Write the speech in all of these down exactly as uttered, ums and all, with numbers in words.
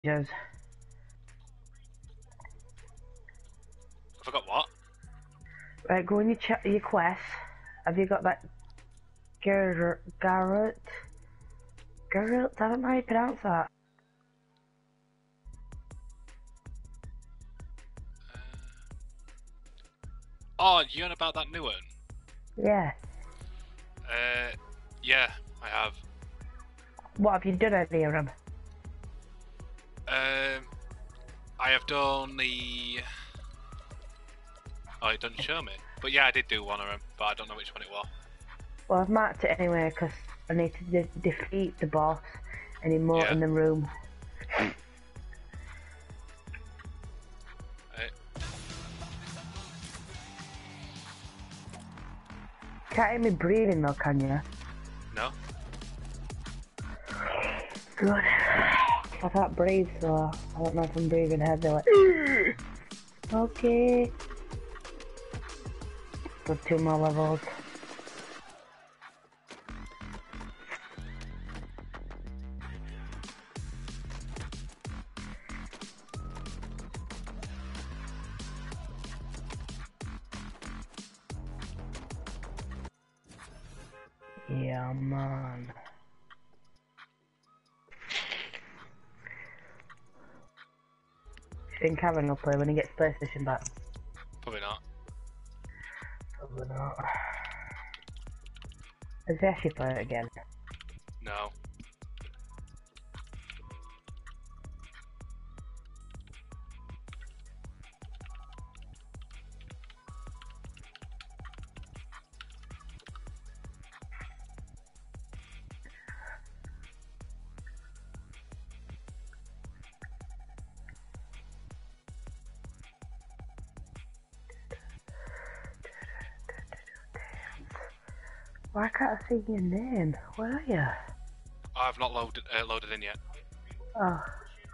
Joes. I forgot what? Right, go on your ch your quest. Have you got that Garrett? Garrett? Garrett? I don't know how you pronounce that. Oh, you on about that new one? Yeah. Uh, yeah, I have. What have you done any of them? Um, I have done the. Oh, it doesn't show me. But yeah, I did do one of them, but I don't know which one it was. Well, I've marked it anyway because I need to de defeat the boss and emote Yeah. in the room. Right. Can't hear me breathing though, can you? No. Good. I can't breathe, so I don't know if I'm breathing heavy. Like, okay. For two more levels. Yeah, man. You think Karen will play when he gets PlayStation back? Probably not. Probably not. Has he actually played it again? No. Why can't I see your name? Where are you? I've not loaded uh, loaded in yet. Oh.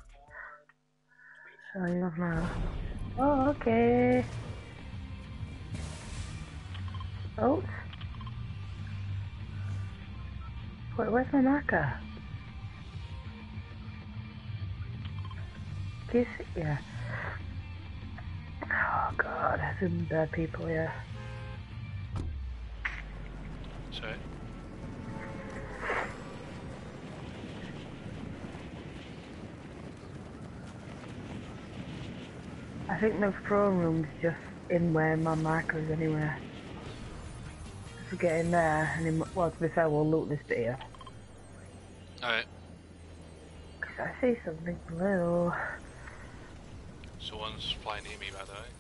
So you have now. Oh, okay. Oh. Wait, where's my marker? Can you see? Yeah. Oh god, there's some bad people here. Sorry. I think the throne room's just in where my marker is anyway. If we get in there, and in, well, to be fair, we'll loot this bit here. Alright. Cause I see something blue. Someone's flying near me, by the way.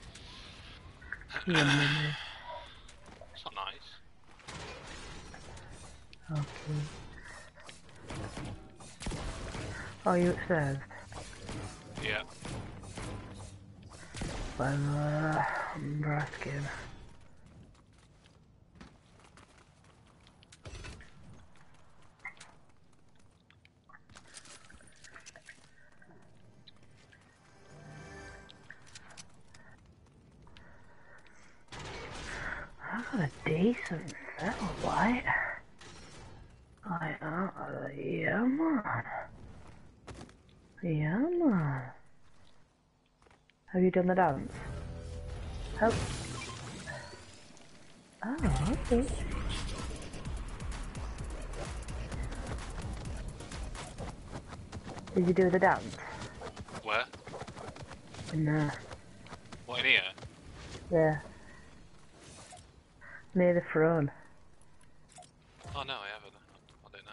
Yeah, maybe. It's not nice. Okay. Oh, you upstairs? Yeah. Well, uh, I'm asking. I've got a decent setup, right? I am, uh, yeah, man. Yeah, man. Have you done the dance? Help. Oh, okay. Did you do the dance? Where? No. What, in here? Yeah. Near the throne. Oh no, I haven't. I don't know.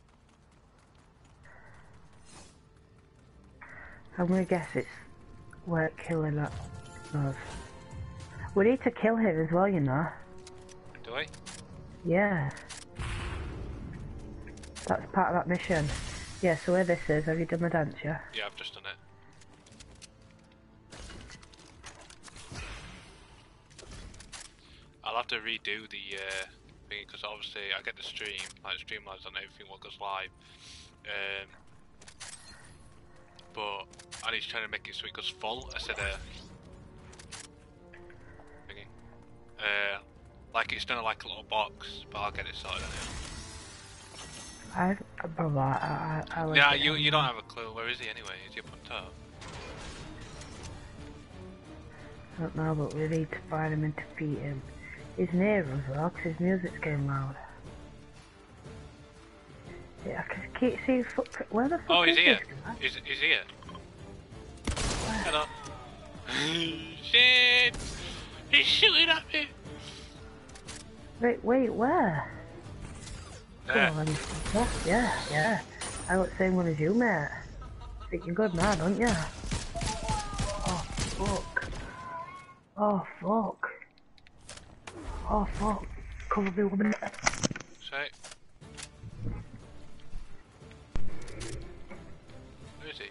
I'm gonna guess it's where killing that was. We need to kill him as well, you know. Do I? Yeah. That's part of that mission. Yeah, so where this is, have you done the dance, yeah? Yeah, I've just done it. I'll have to redo the uh, thing because obviously I get the stream, like Streamlabs on everything what goes live. Um, but I need to try to make it so it goes full instead of thingy. Uh, like it's done like a little box, but I'll get it sorted out. I've, Oh, right, I, I, I like Yeah, it you anyway. you don't have a clue. Where is he anyway? Is he up on top? I don't know, but we need to find him and defeat him. He's near us though, 'cause his music's getting loud. Yeah, I can keep seeing footprint. Where the fuck Oh, is he's here. this guy? Is is here? Where? Hello. Shit! He's shooting at me. Wait, wait, where? Go There. on, yeah, yeah, yeah. I got the same one as you, mate. Think you're good now, don't ya? Oh, fuck. Oh, fuck. Oh, fuck. Cover me one minute. Sorry. Where is he?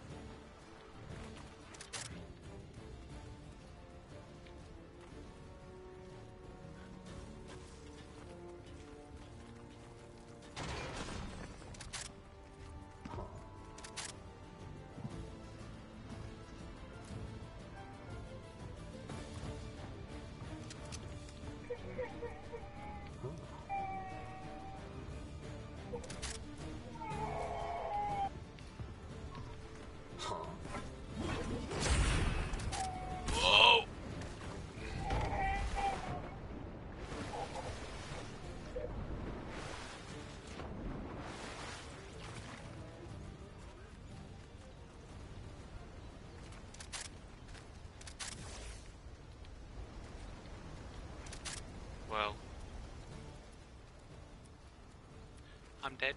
Whoa! Well, I'm dead.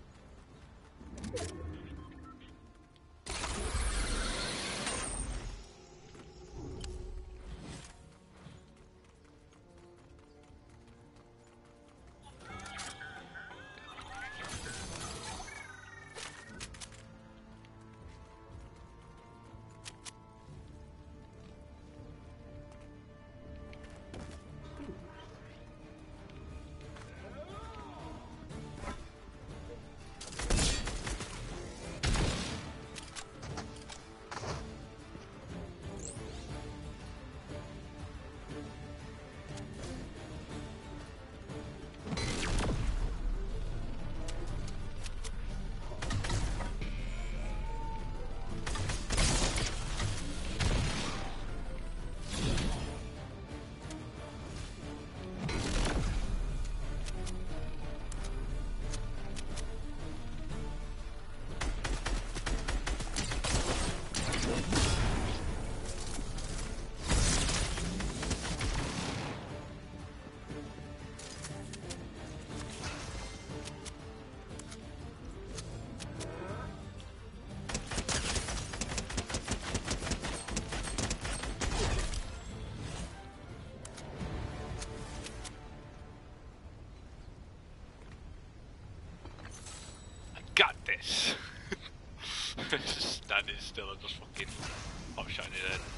Got this. Just standing still and just fucking hot shotting it in.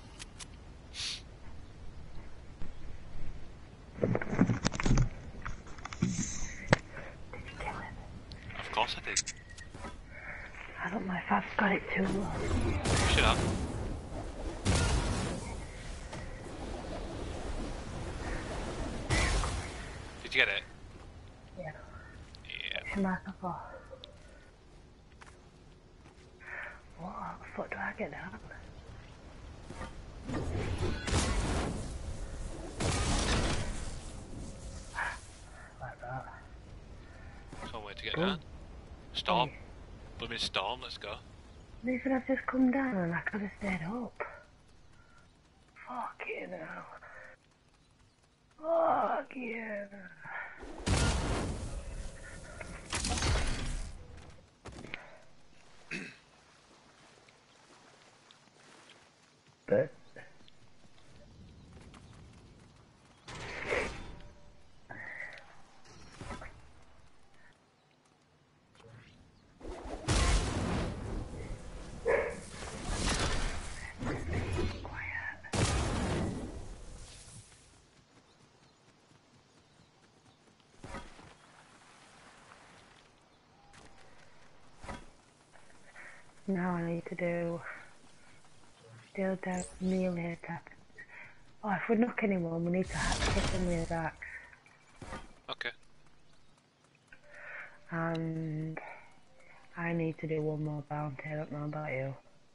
Of course I did. I don't know if I've got it too low. You should have. Did you get it? Yeah. Yeah. It's a microphone. What the fuck do I get now? Like that. There's one way to get Boom. down. Storm. Blooming storm, let's go. Even I've just come down and I could have stayed up. Fucking hell. Fuck yeah. But now I need to do still down melee attack. Oh, if we knock anyone, we need to hit them with his axe. Okay. And I need to do one more bounty, I don't know about you.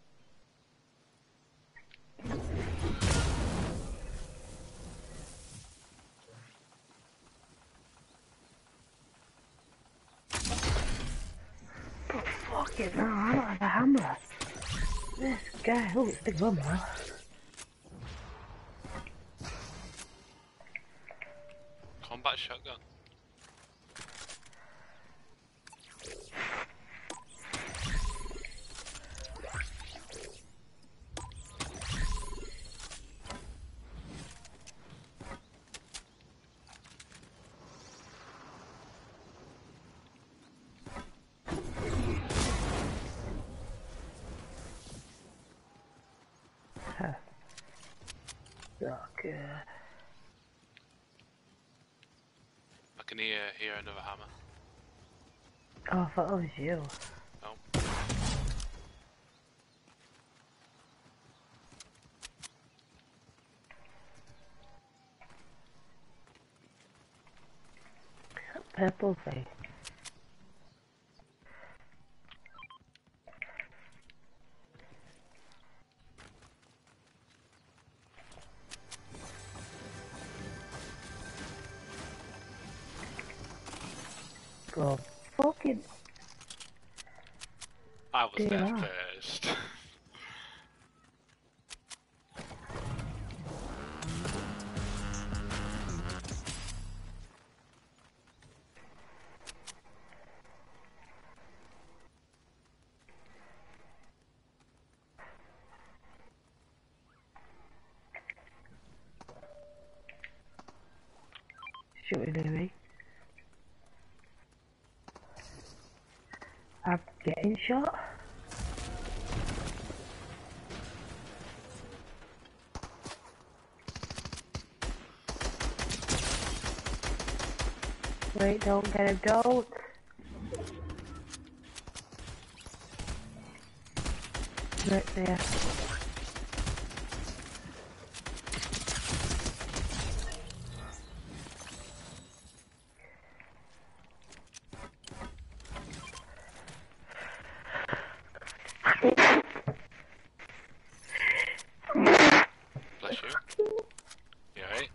But fuck it, no, I don't have a hammer. This guy, oh, it's a big one now. Combat shotgun. Huh. Okay. I can hear hear another hammer. Oh, I thought it was you. No. Purple thing. Go fucking I was do there that. first. Shooting at me. I'm getting shot. Wait, don't get him, don't. Right there. Bless you. You alright?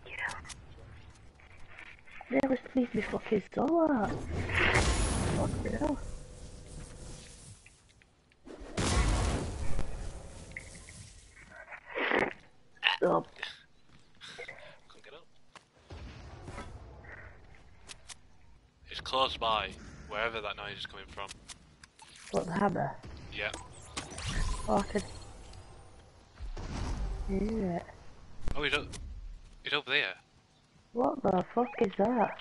There was leave me fucking soul out. Fuck hell. Stop. Couldn't get up. It's close by, wherever that noise is coming from. What, the hammer? Yeah. Oh, I could hear it. Oh, he's up. He's over there. What the fuck is that?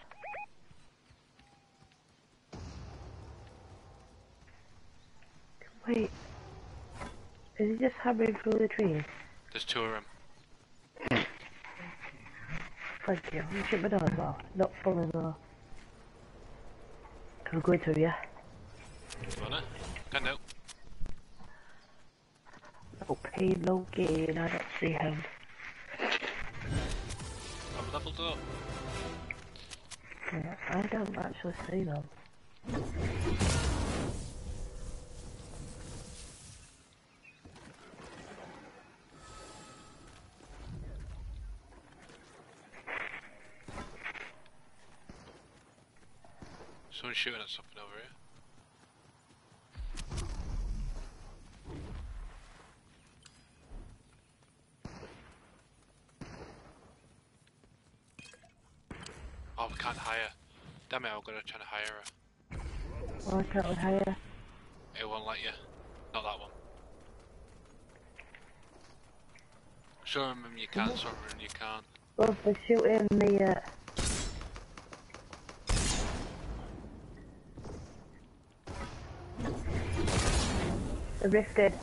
Wait. Is he just hammering through the trees? There's two of them. Thank you. You shoot my door as well. Not full as well. Can we go into yeah? You wanna? Can do. No pain, no gain. I don't see him. I'm leveled up. Yeah, I don't actually see them. Someone's shooting at something over here. Oh, we can't hire. Damn it, I'm gonna try to hire her. Why can't we hire? It won't let you. Not that one. Some of them you can, some of them you can't. Well, they're shooting the, uh... the rifted.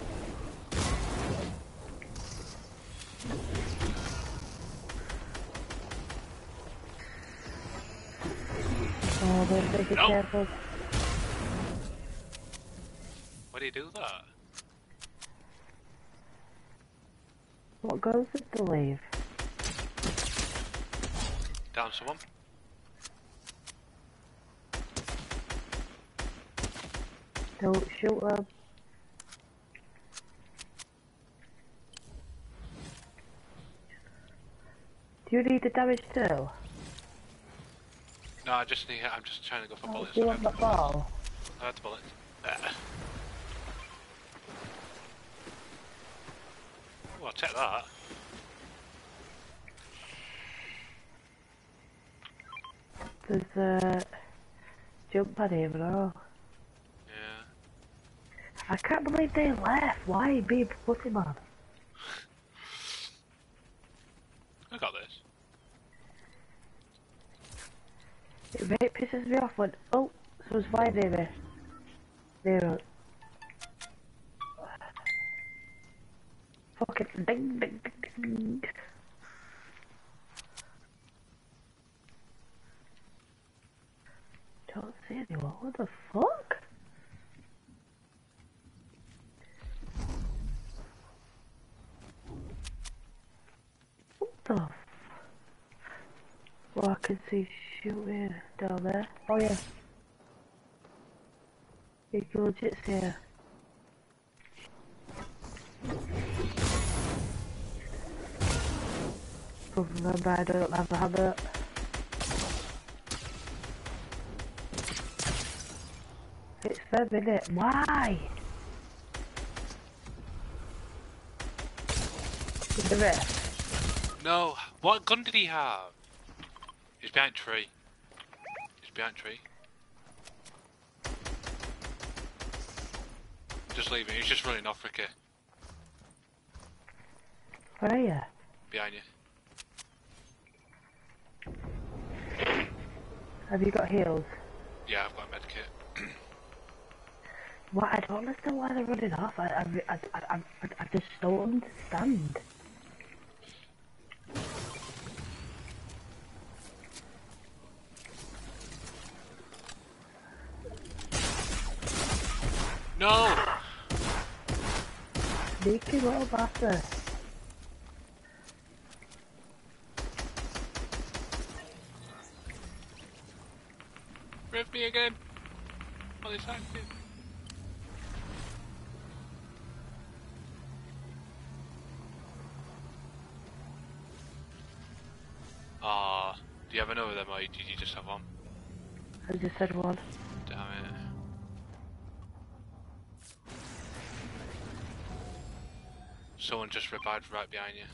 Oh, they're pretty No. careful. Why do you do that? What goes with the leave? Down someone. Don't shoot them. Do you need the damage too? No, I just need. I'm just trying to go for Oh, bullets. do you I want have the the bullets. ball? I have the bullets. Uh. Oh, I'll take that. There's a jump pad here, bro. Yeah. I can't believe they left. Why be a pussy man? I got this. It really pisses me off when oh, someone's flying near me. There. Fucking ding ding ding ding. Don't see anyone. What the fuck? What the? F well, I can see shooting down there. Oh yeah. You can legit see her. Remember, I don't have a hammer. It's them, innit? Why? Is it? No. What gun did he have? He's behind tree. He's behind tree. Just leave him. He's just running off, Ricky. Where are you? Behind you. Have you got heals? Yeah, I've got a medkit. What? I don't understand why they're running off. I, I, I, I, I, I just don't understand. No! Sneaky little bastard. Riv me again! Oh, it's active. Ah, do you have another of them or did you just have one? I just said one. Damn it. Someone just revived right behind you.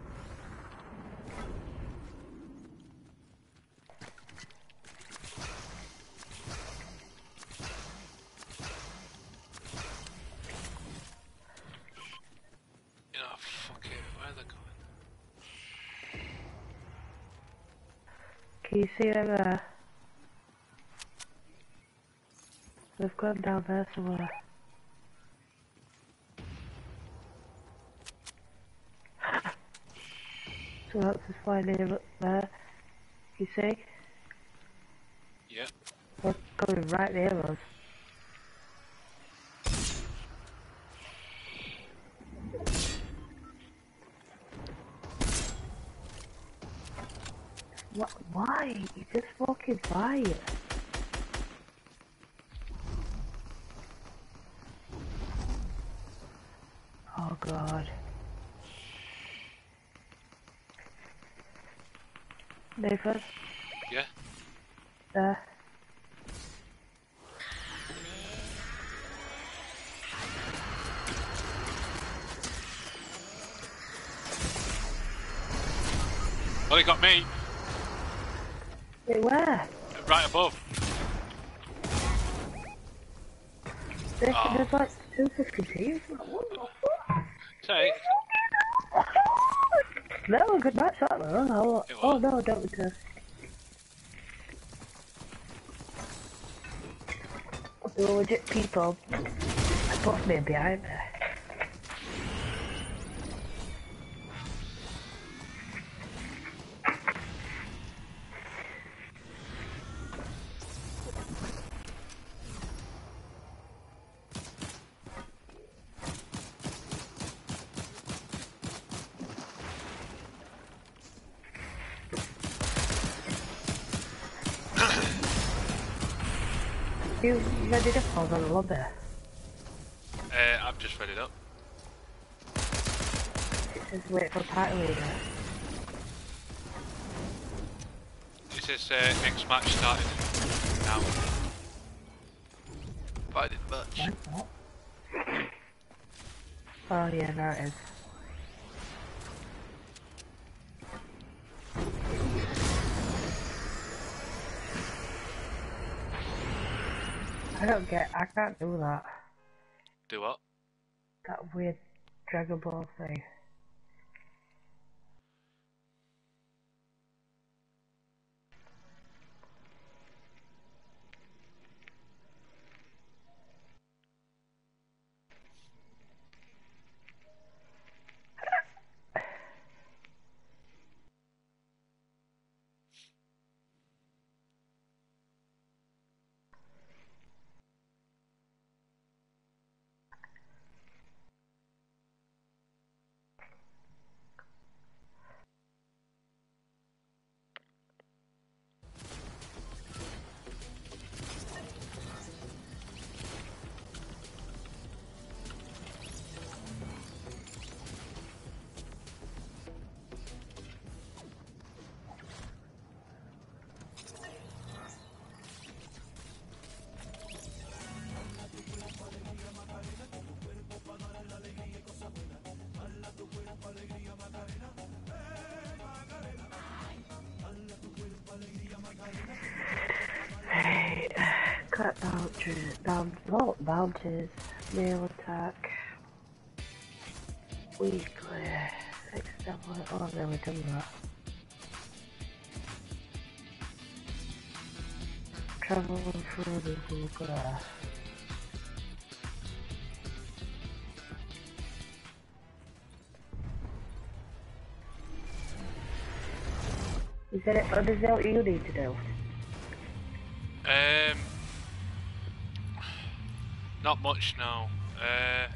You know, fuck it, where are they going? Can you see them there? They've gone down there somewhere. So that's just flying near up there. You see? Yeah. They're coming right near us. What? Why? You just fucking fire. Oh god. Nathan? Yeah? There. Well, he got me! Wait, where? Right above. There's, Oh. there's like two fifty-two. What the fuck? Say, That was a good match, that though. Oh, It was. oh no, don't be too. There were legit people above me and behind me. You ready to pause on the lobby? I've just read it up. It says wait for party leader. It says uh, next match started now. But I didn't much. What? Oh yeah, there it is. I don't get, I can't do that. Do what? That weird Dragon Ball thing. Right, cut bounces, bound, oh, bounces, meal attack, weekly, external, oh I've never done that. Travel through the Google Earth. Is that it, or is that what you need to do? Um, not much now. Uh,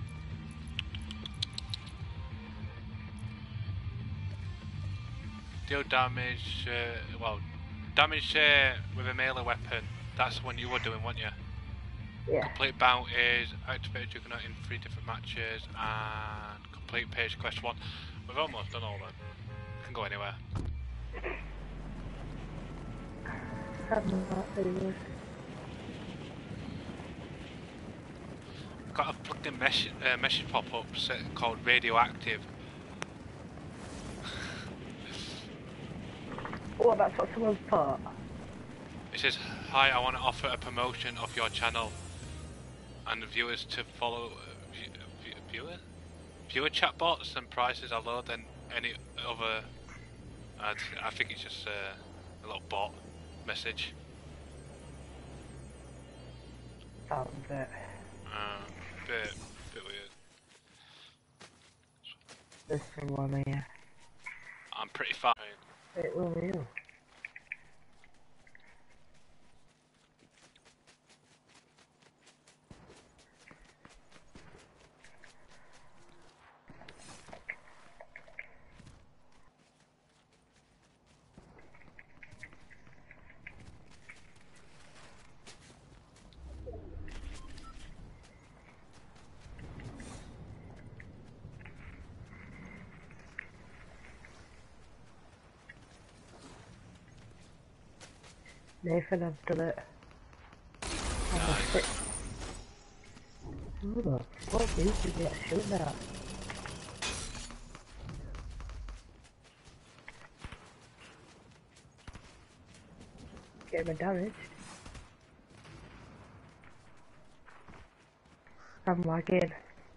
deal damage. Uh, well, damage uh, with a melee weapon. That's the one you were doing, weren't you? Yeah. Complete bounties, activate Juggernaut in three different matches, and complete page quest one. We've almost done all that. Can go anywhere. Got a fucking message, uh, message pop up called radioactive. Oh, that's what someone's put. It says, "Hi, I want to offer a promotion of your channel and viewers to follow uh, view, view, viewer viewer chatbots and prices are lower than any other." Uh, I think it's just uh, a little bot message. Sounds a bit. Uh, bit, bit weird. This one here. I'm pretty fine. It will you. Nathan, I've done it. Nice. Who the fuck is you get shooting at? Get my damage. I'm lagging.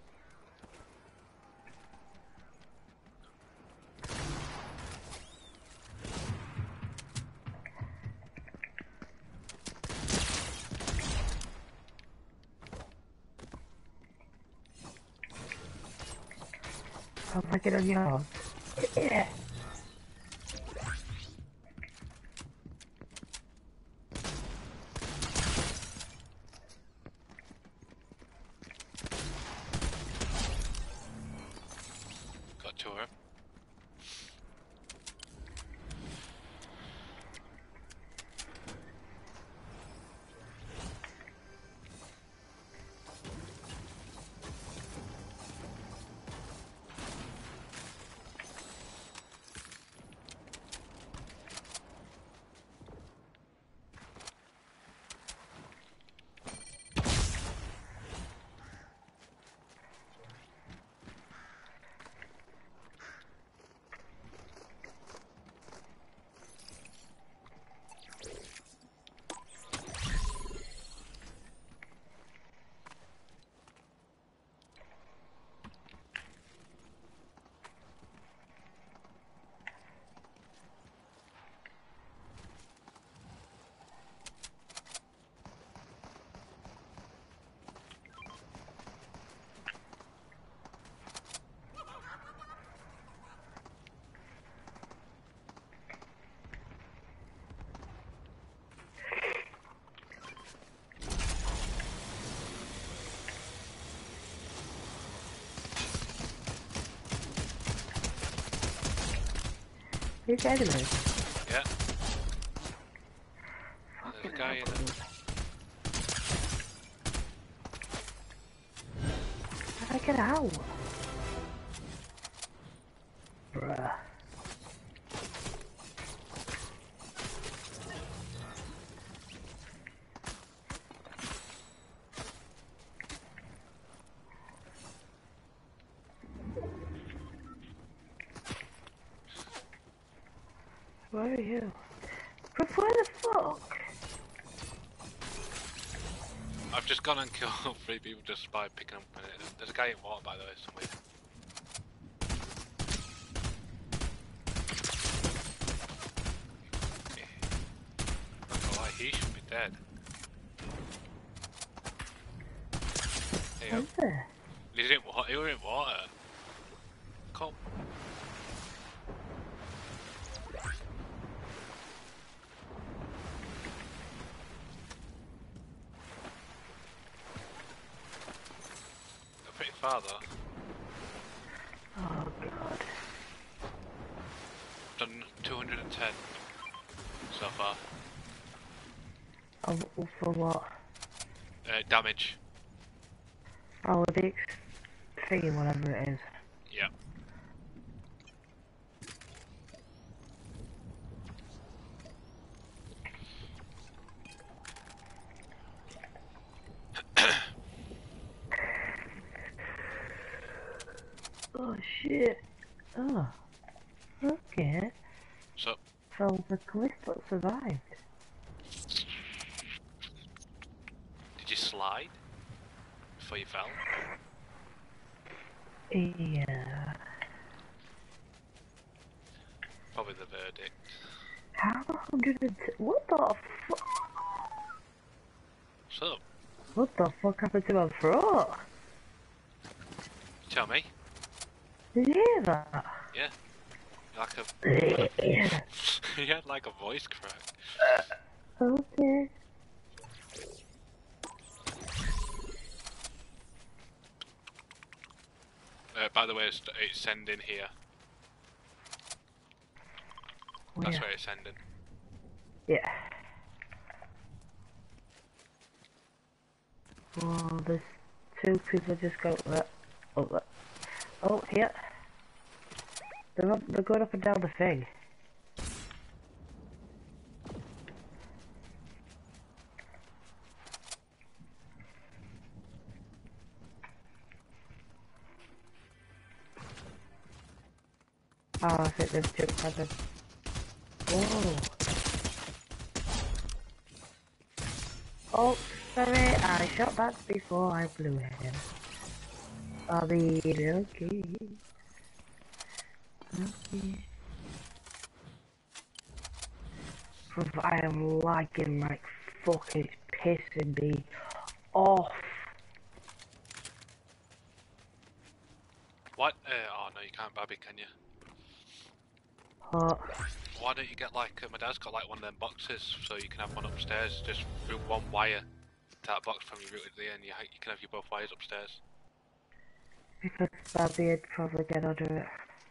I'm lagging on yours. Yeah. Got to her. These enemies? Yeah. There's a guy in there. How do I get out? Bruh. Where are you? But where the fuck? I've just gone and killed three people just by picking up. There's a guy in water, by the way, somewhere. Not gonna lie, he should be dead. There you Where's go. there? He's in water. He was in water. Come. They're pretty far though. Oh god. Done two hundred ten so far. Oh, for what? Uh, damage. Oh, the X thing, whatever it is. Yeah. Oh shit. Oh. Okay. So, So the Callisto survived. did you slide before you fell? Yeah. Probably the verdict. How did it? What the fuck? So, What the fuck happened to my throat? tell me. Did you hear that? Yeah. Like a. Yeah. You had like a voice crack. Okay. Uh, by the way, it's, it's sending here. That's Where? where it's sending. Yeah. Oh, there's two people just got that. Oh, that. Oh, here. They're, up, they're going up and down the thing. Oh, I think they've jumped at them. Whoa. Oh, sorry, I shot that before I blew him. I'll be okay. Okay. I am lagging like fucking pissing me off. What? Uh, oh no, you can't Babby, can you? Hot. Why don't you get like, uh, my dad's got like one of them boxes, so you can have one upstairs, just route one wire to that box from your router to the end, you, ha you can have your both wires upstairs. Because Babby'd probably get under it.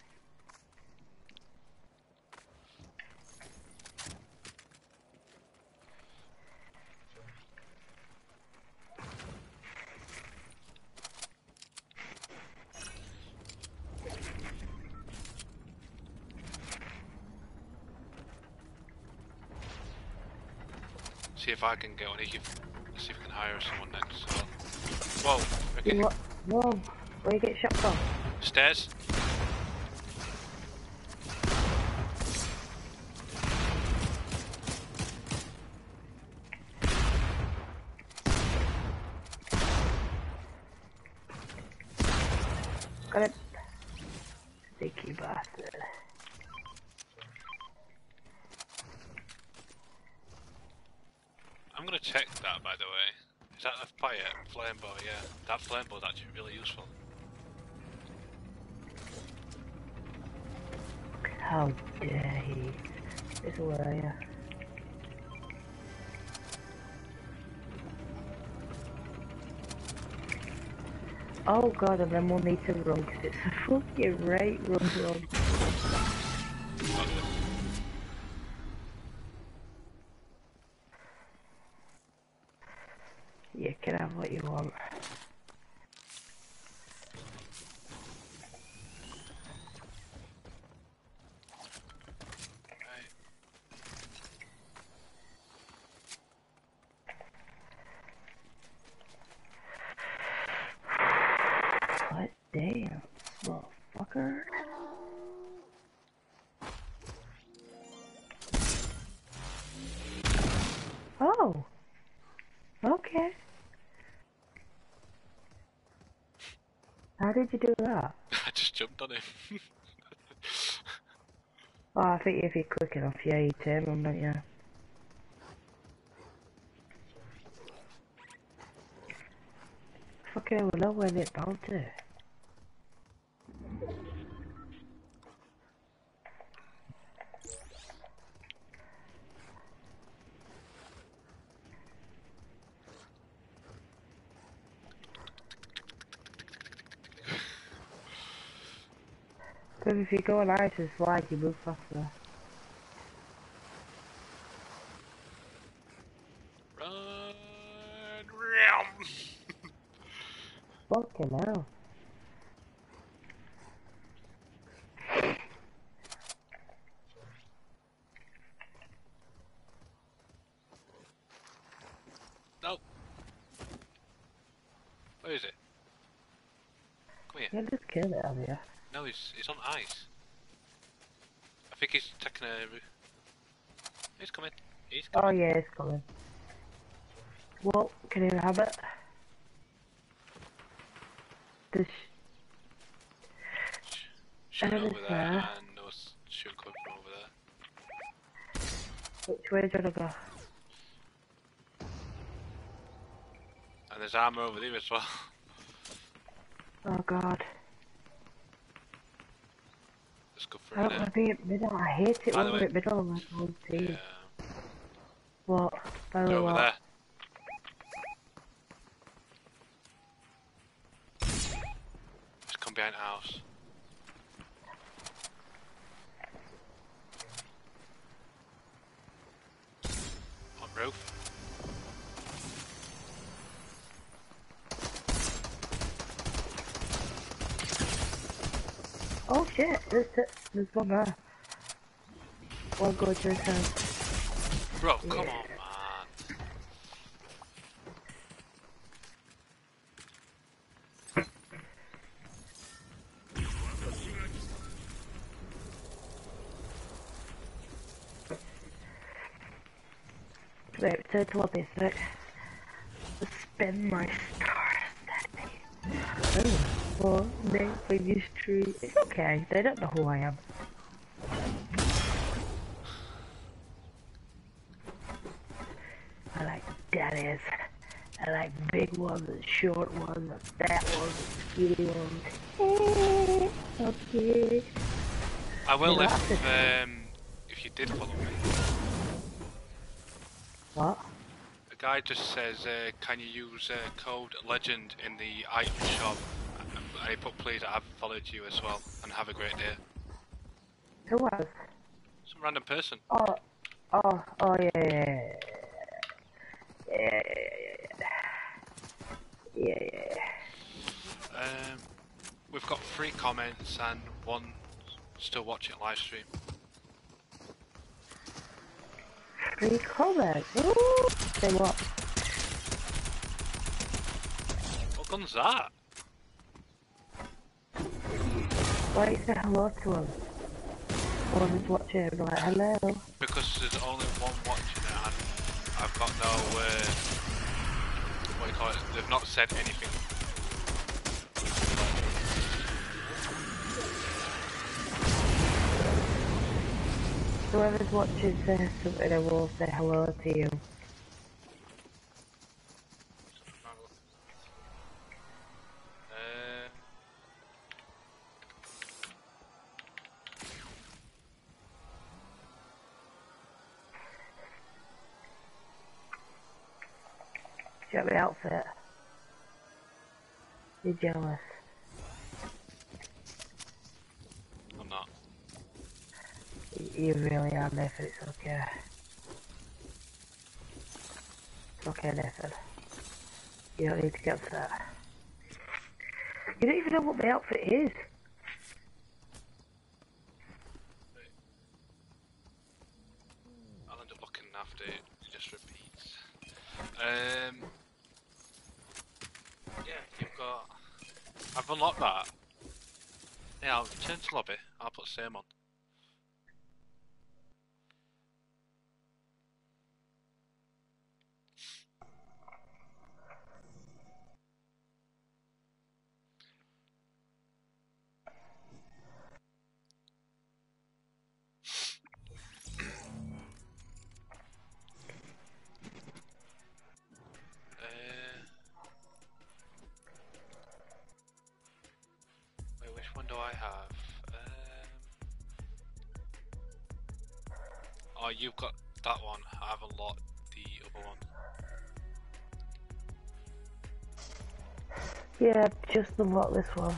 See if I can get one of you, see if we can hire someone next, so... Whoa, okay. What? Whoa, where you get shot from? Stairs? Got it. Sticky bastard. I'm gonna check that, by the way. Is that a fire? Flame bow, yeah. That flame bow is actually really useful. How dare he? This is where I am. Oh god, and then we'll need to run because it's a fucking right run run. Okay. You can have what you want. What damn, motherfucker. Oh. Okay. How did you do that? I just jumped on him. Oh, I think if you're quick enough, yeah, you turn them, don't you? Fucking hell, we know where they're bound to. Because if you go on ice and slide, you move faster. Run! Fucking hell. No. Where is it? Come here. You just kill it, have you? No, he's he's on ice. I think he's taking a. He's coming. He's Oh coming. yeah, it's coming. Well, can you have it? This. Shoot There over it is there, there. and no shoot coming from over there. Which way do you wanna go? And there's armor over there as well. Oh god. Let's go I through don't there. wanna be at middle. I hate it By when the we're way- at middle of my whole team. Yeah. What? By the They're way, over what? there. Just come behind the house. On roof. Oh shit, there's, there's one there. One go to his house. Bro, come Yeah. on, man. Wait, return to lobby a sec. Spend my stars. Oh, well, name previous tree. It's okay, they don't know who I am. I like daddies. I like big ones and short ones and fat ones and skinny ones. Okay. I will Yeah, if that's um if you did follow me. What? The guy just says, uh, can you use uh, code legend in the item shop? And he put, please, I've followed you as well, and have a great day. Who was? Some random person. Oh, oh, oh yeah, yeah, yeah, yeah, yeah, yeah, yeah, yeah. Um, we've got three comments and one still watching live stream. Three comments. Ooh. Say what? What gun's that? Why don't you say hello to him? Or just watch it and be like, hello. Because there's only one watching it, and I've got no, uh, what do you call it? They've not said anything. Whoever's watching says something, I will say hello to you. Uh, Do you like my outfit? You're jealous. I'm not. You really are, Nathan, it's okay. It's okay, Nathan. You don't need to get upset. You don't even know what my outfit is. I'll end up looking after it just repeats. Um, yeah, you've got. I've unlocked that. Yeah, I'll return to lobby. I'll put same on. Wait, which one do I have? Um... Oh, you've got that one. I have unlocked the other one. Yeah, just unlock this one.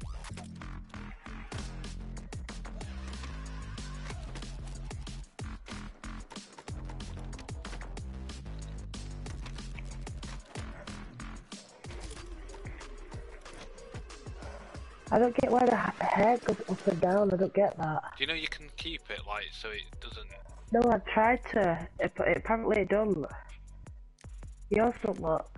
I don't get why the ha hair goes up and down, I don't get that. Do you know you can keep it, like, so it doesn't... No, I tried to, it, it apparently it don't. Yours don't look.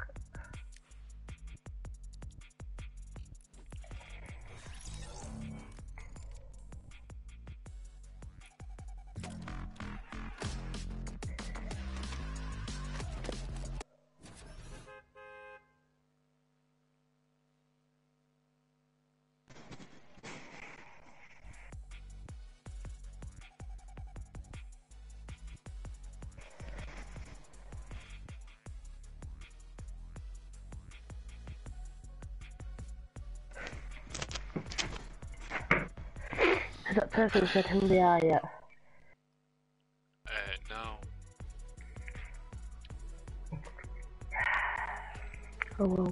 Has that person said who they are yet? Uh, no. Oh well.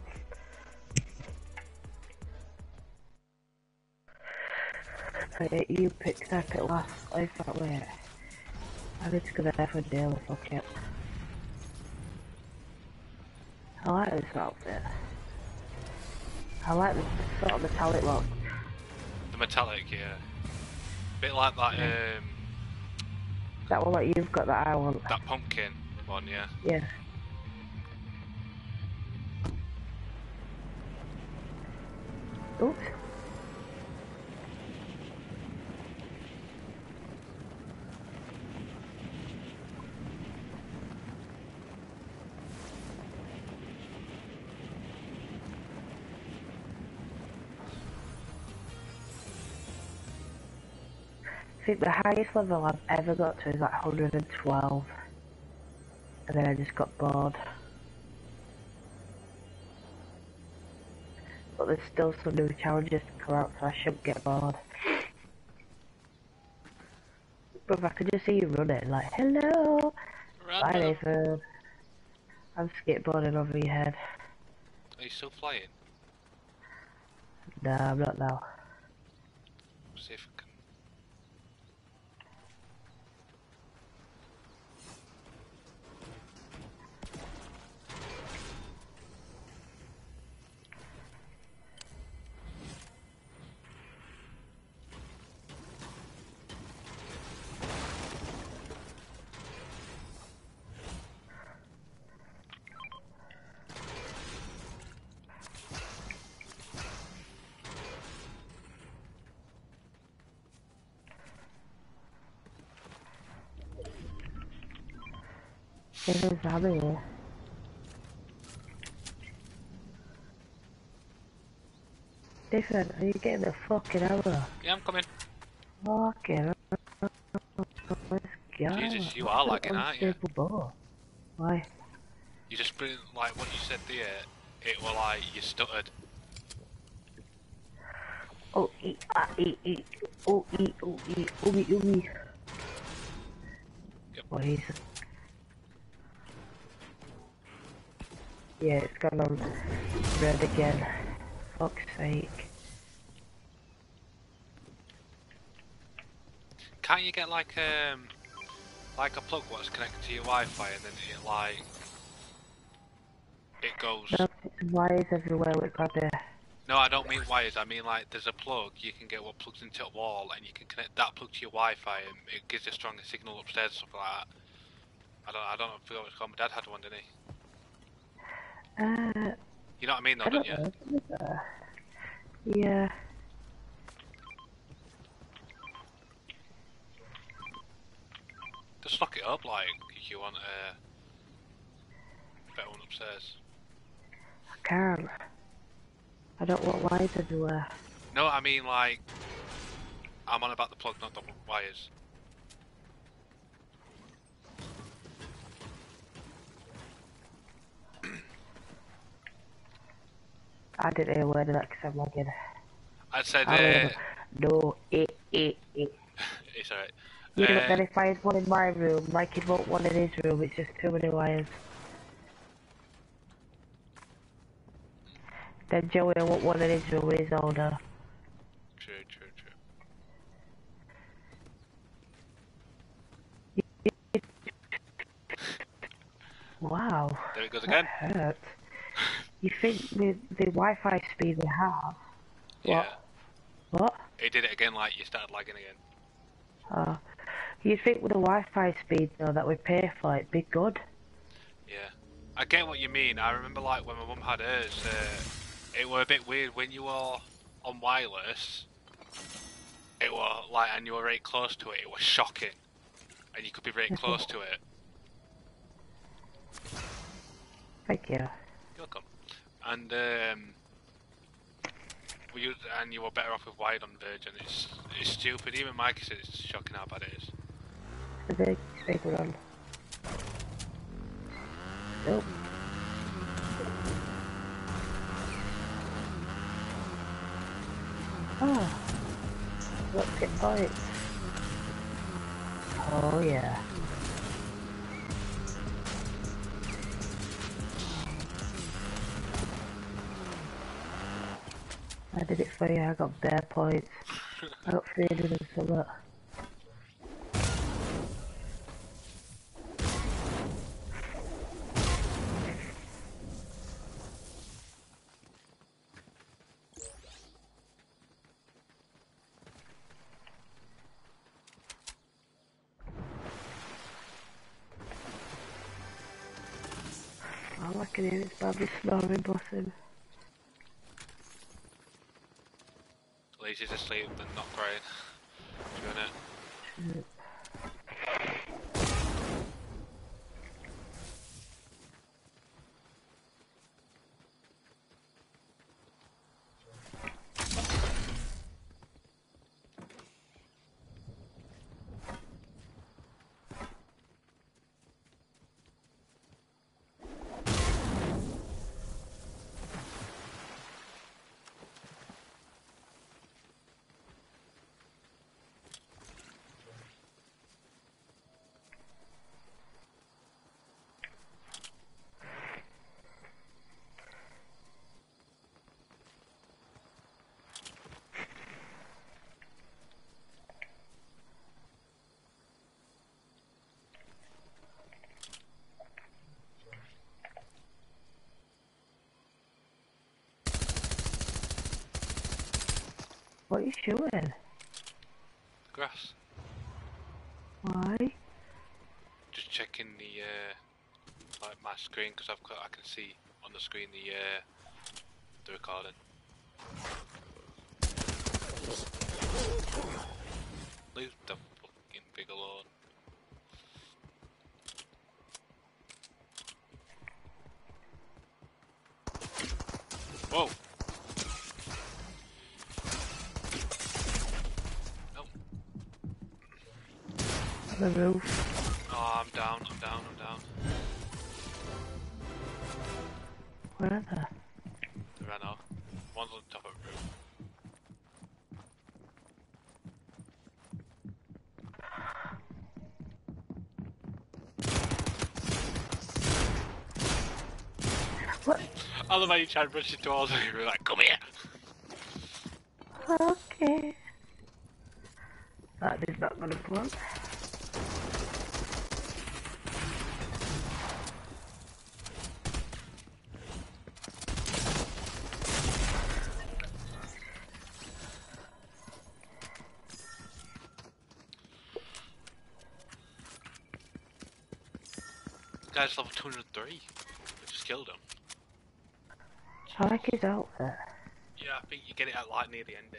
Right, you picked up it last, I thought, wait. I'm just gonna have a deal, fuck it. I like this outfit. I like the sort of metallic look. The metallic, yeah. Bit like that, Yeah. um... That one that you've got that I want. that pumpkin one, yeah. Yeah. Oops. I think the highest level I've ever got to is like one hundred twelve. And then I just got bored. But there's still some new challenges to come out, so I shouldn't get bored. But if I could just see you running, like, hello! Run, Bye, run. Nathan. I'm skateboarding over your head. Are you still flying? Nah, I'm not now. See if I can... There's a zombie here. Nathan, are you getting the fucking arrow? Yeah, I'm coming. Fucking hell. Let's go. Jesus, you are lagging, aren't you? Unstable bow. Why? You just bring, like, what you said there, it was like, you stuttered. Oh, e, ah, e, e, oh, e, oh, e, oh, e, oh, e. Yep. Oh, he's... Yeah, it's gone on red again. Fuck's sake. Can't you get like um like a plug what's connected to your Wi-Fi and then it like it goes No, wires everywhere with probably. No, I don't mean wires. I mean like there's a plug you can get what plugs into a wall, and you can connect that plug to your Wi-Fi, and it gives a stronger signal upstairs, stuff like that. I don't, I don't know. I forgot what it's called. My dad had one, didn't he? Uh, You know what I mean, though, I don't don't you? know. Uh, yeah. Just lock it up, like if you want a better one upstairs. I can't. I don't want wires everywhere. No, I mean like I'm on about the plug, not the wires. I didn't hear a word of that because I'm logging. I said, I uh, no, eh, eh, eh. it's alright. You know, Uh, then if I had one in my room, like he'd want one in his room, it's just too many wires. Then Joey will want one in his room when he's older. true, true, true. Wow. There it goes That again. hurt. You think with the Wi-Fi speed we have? Yeah. What? What? It did it again, like you started lagging again. Oh. You'd think with the Wi-Fi speed though that we pay for it'd be good. Yeah. I get what you mean. I remember like when my mum had hers, uh, it were a bit weird when you were on wireless. It were like, and you were right close to it. It was shocking, and you could be right close to it. Thank you. You're welcome. And um, we used, and you were better off with wired on Virgin. It's it's stupid. Even Mikey said it's shocking how bad it is. The big big one. Nope. Oh. Let's get points. Oh yeah. I did it for you, I got bare points. I got three hundred and something. All I can hear is Bobby snoring, bless him. At least he's asleep and not crying. Doing it. Shit. What are you shooting? Grass. Why? Just checking the uh, like my screen because I've got I can see on the screen the uh, the recording. Leave the fucking pig alone. Whoa! Nope. The roof. Oh, I'm down, I'm down, I'm down. Where are they? They ran off. One's on top of the roof. What? I love how you tried rushing towards me, you were like, come here! Okay. That is not gonna work. guy's level two hundred three. I just killed him. I like his outfit. Yeah, I think you get it at like near the ending.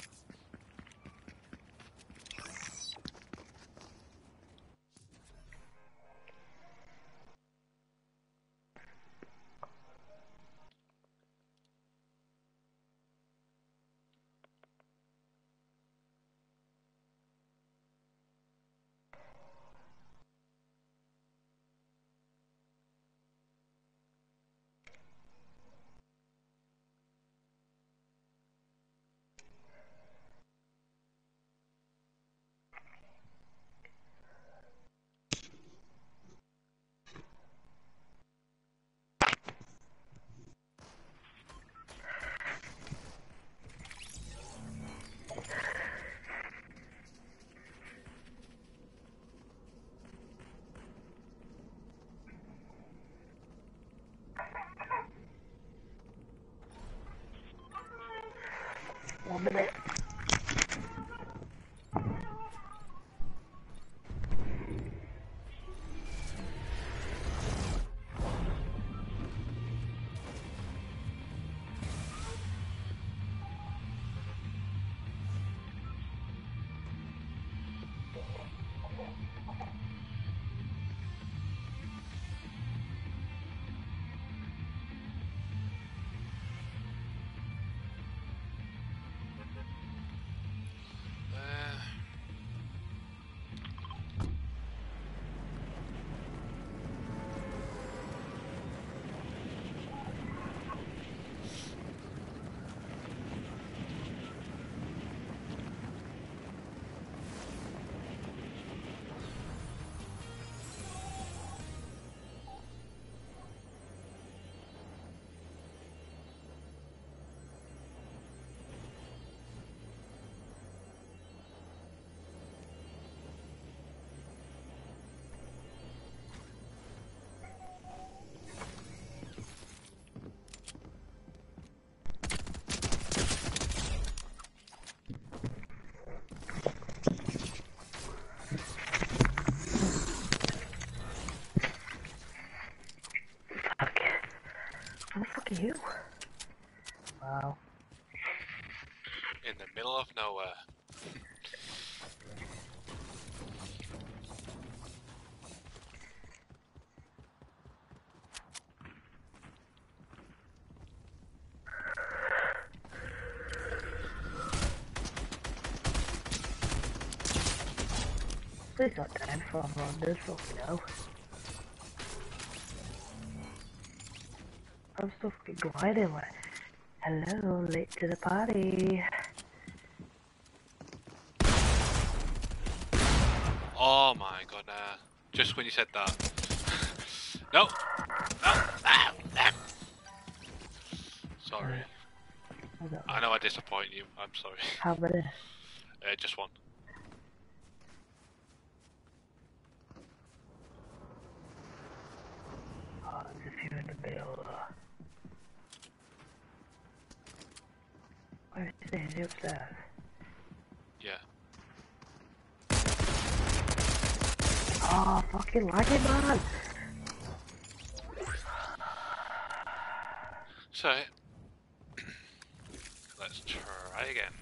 One minute. Uh, Fuck. Where the fuck are you? Wow. in the middle of nowhere. Please not time for Rondas, fucking hell. I'm still fucking gliding like, hello, late to the party. Oh my god, uh, just when you said that. No! No! Ah, ah. Sorry. I know I disappoint you, I'm sorry. How many? Uh, just one. Oh, there's a few in the middle. Where is he? Is he upstairs? Yeah. Oh, fucking lagging, man! So, let's try again.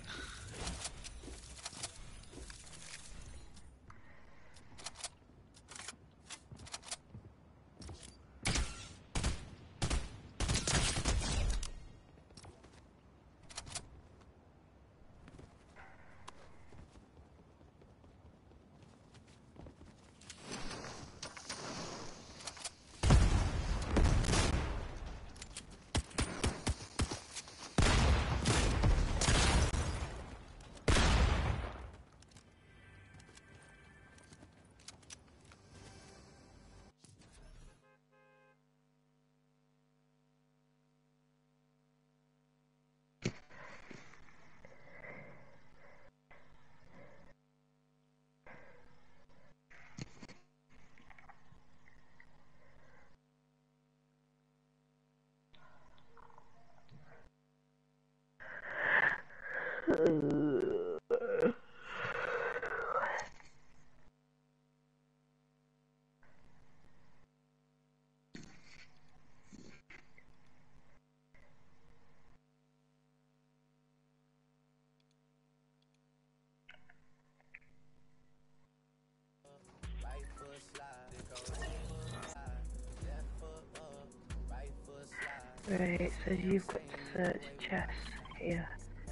Right, it says you've got to search chess here.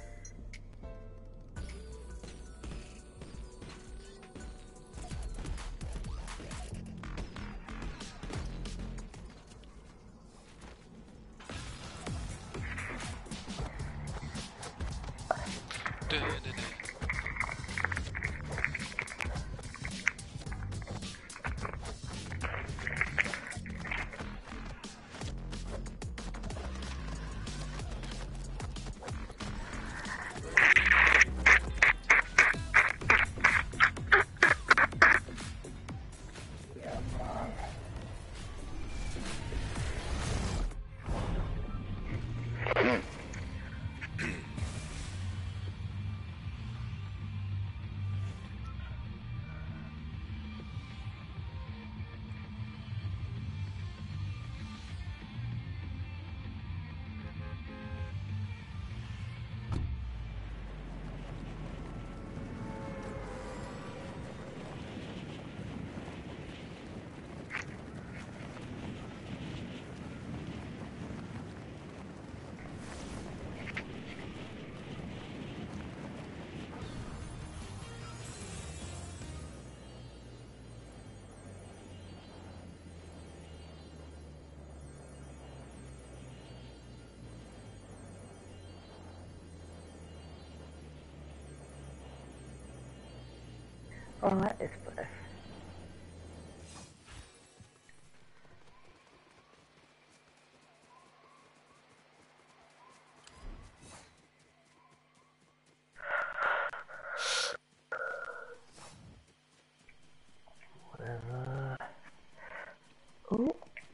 Oh, that is better. Whatever. Oh.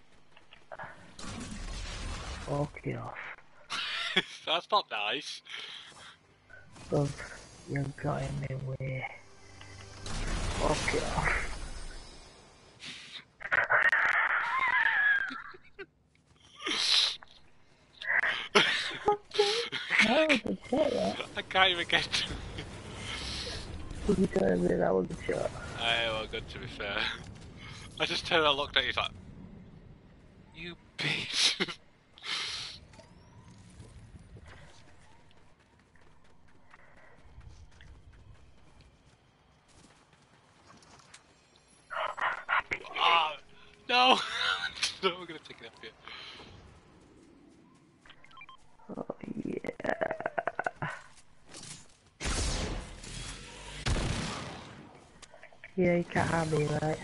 Okay off. That's not nice. Look, you got in my way. Okay off. How did you say that? I can't even get to it. You telling me that was a shot? Aye, well, good to be fair. I just turned and looked at you like, you bitch. Oh, no! No, we're gonna take it up here. Oh, yeah. Yeah, you can't have me, right?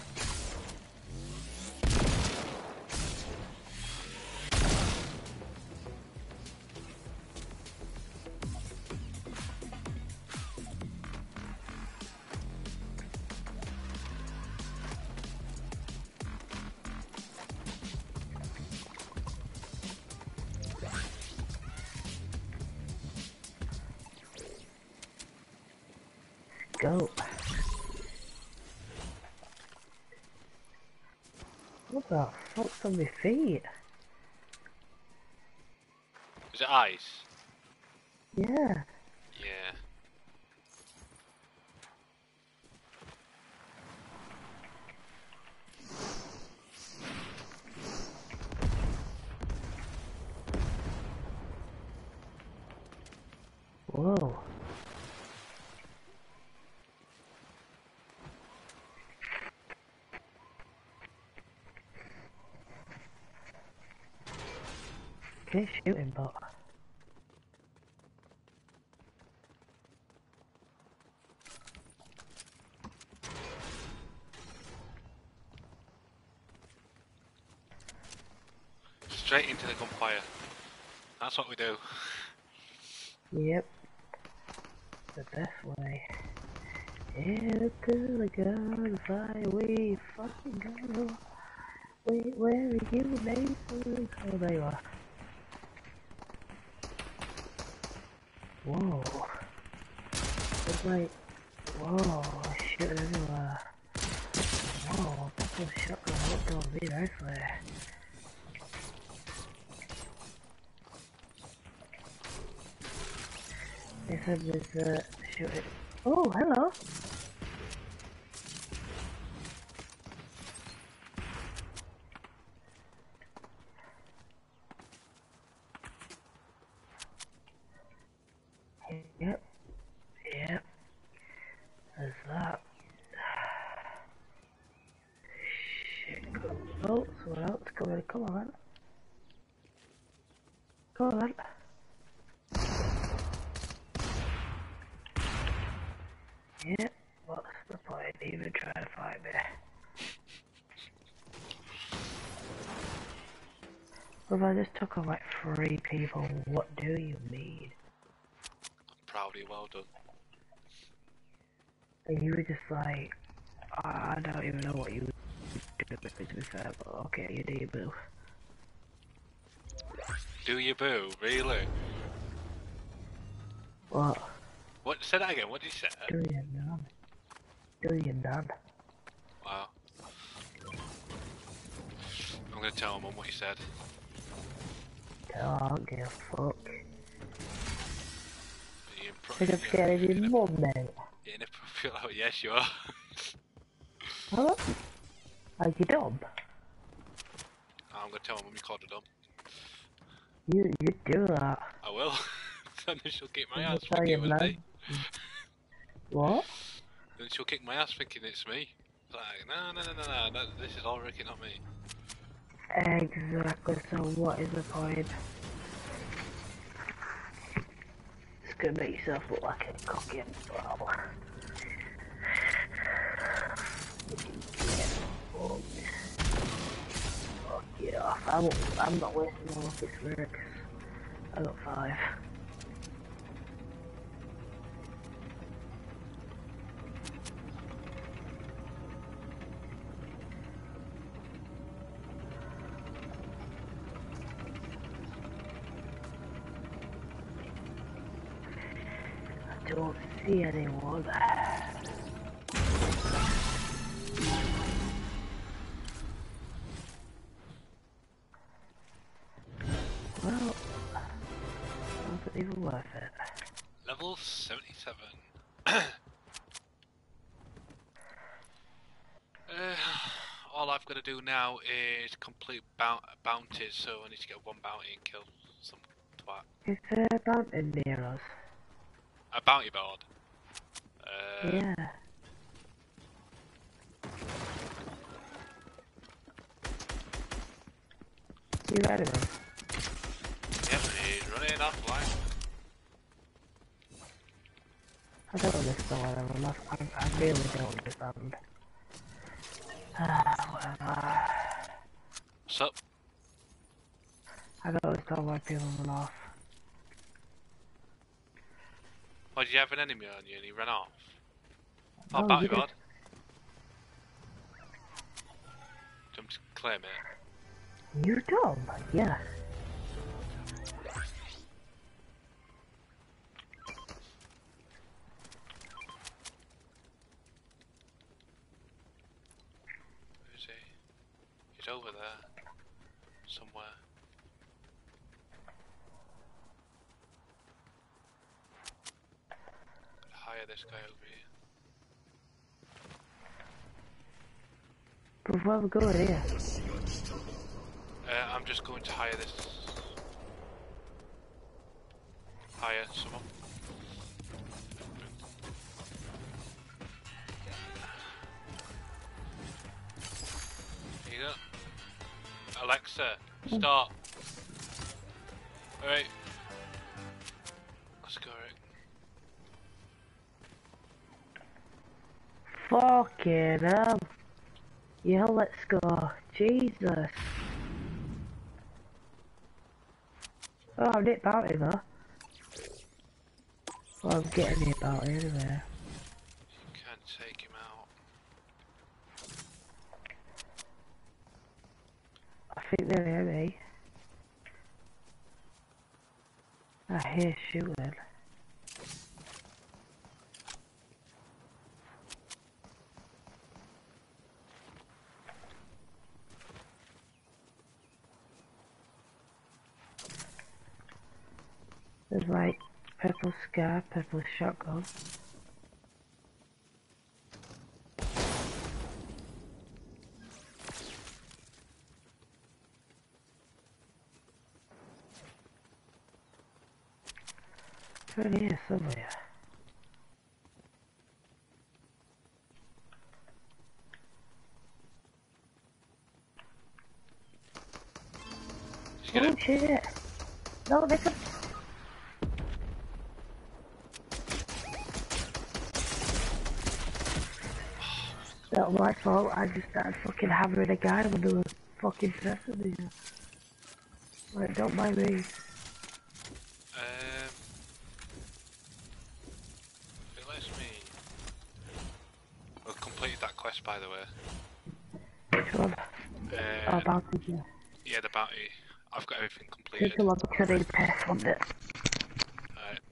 Go. What the fuck's on my feet? Is it ice? Yeah. Yeah. Whoa. Okay, shooting bot. Straight into the gunfire. That's what we do. Yep. The best way. Yeah, girl, girl, fly away, fucking girl. Wait, where are you, Nathan? Oh, there you are. Whoa. It's like, whoa, shit everywhere. Whoa, that's a shotgun looked on me nicely. They said there's uh, shooting. Oh, hello. Yeah, what's the point even trying to find me? Well, if I just took on like three people, what do you mean? I'm proud of you, well done. And you were just like, I don't even know what you were doing, to be fair, but okay, you do your boo. Do you boo? Really? What? What? Say that again. What did you say? Do you none? Do you none? Wow. I'm gonna tell Mum what you said. Oh, I don't give a fuck. You Think I'm scared of your mum, mate. You're inappropriate. Oh, yes, you are. Hello? Are you dumb? I'm gonna tell Mum you called her dumb. You, you do that. I will. Then she'll kick my I'm ass tell thinking you, it was man. me. What? Then she'll kick my ass thinking it's me. It's like, no, no, no, no, no, no, this is all Ricky, not me. Exactly, so what is the point? It's gonna make yourself look like a cocky flower. Fuck it off. I won't, I'm not wasting all of this lyrics. I got five. I don't see anyone. Well, wasn't even worth it. Level seventy-seven. uh, all I've got to do now is complete bou bounties, so I need to get one bounty and kill some twat. Is there a mountain near us? A bounty board? Uh, Yeah. You ready, man? Yep, he's running offline. I don't understand whatever. I'm not, I, I really don't understand. Ah, whatever. What's up? I don't understand why people run off. Why, did you have an enemy on you and he ran off? Oh, Oh, bounty you did. board. Jump to claim it. You dumb? Yeah. Where is he? He's over there. Somewhere. Hire this guy over here. But where we going here? Uh, I'm just going to hire this. Hire someone. Here you go. Alexa, start. Alright. Let's go, Rick. Fucking hell. Yeah, let's go. Jesus. Oh, I'm nipped bounty though. Well, I'm getting it bounty anyway. You can't take him out. I think they're near me. I hear shooting. There's like purple scar, purple shotgun. It's right here somewhere. Did you get Oh him? shit! No, there's a... Not my fault, I just started fucking hammering a guy when they were fucking pressing me. Like, don't mind me. Um, it lets me. We've completed that quest, by the way. Which one? Uh, Oh, bounty, yeah. Yeah, the bounty. I've got everything completed. Take a look at the test on it. Alright.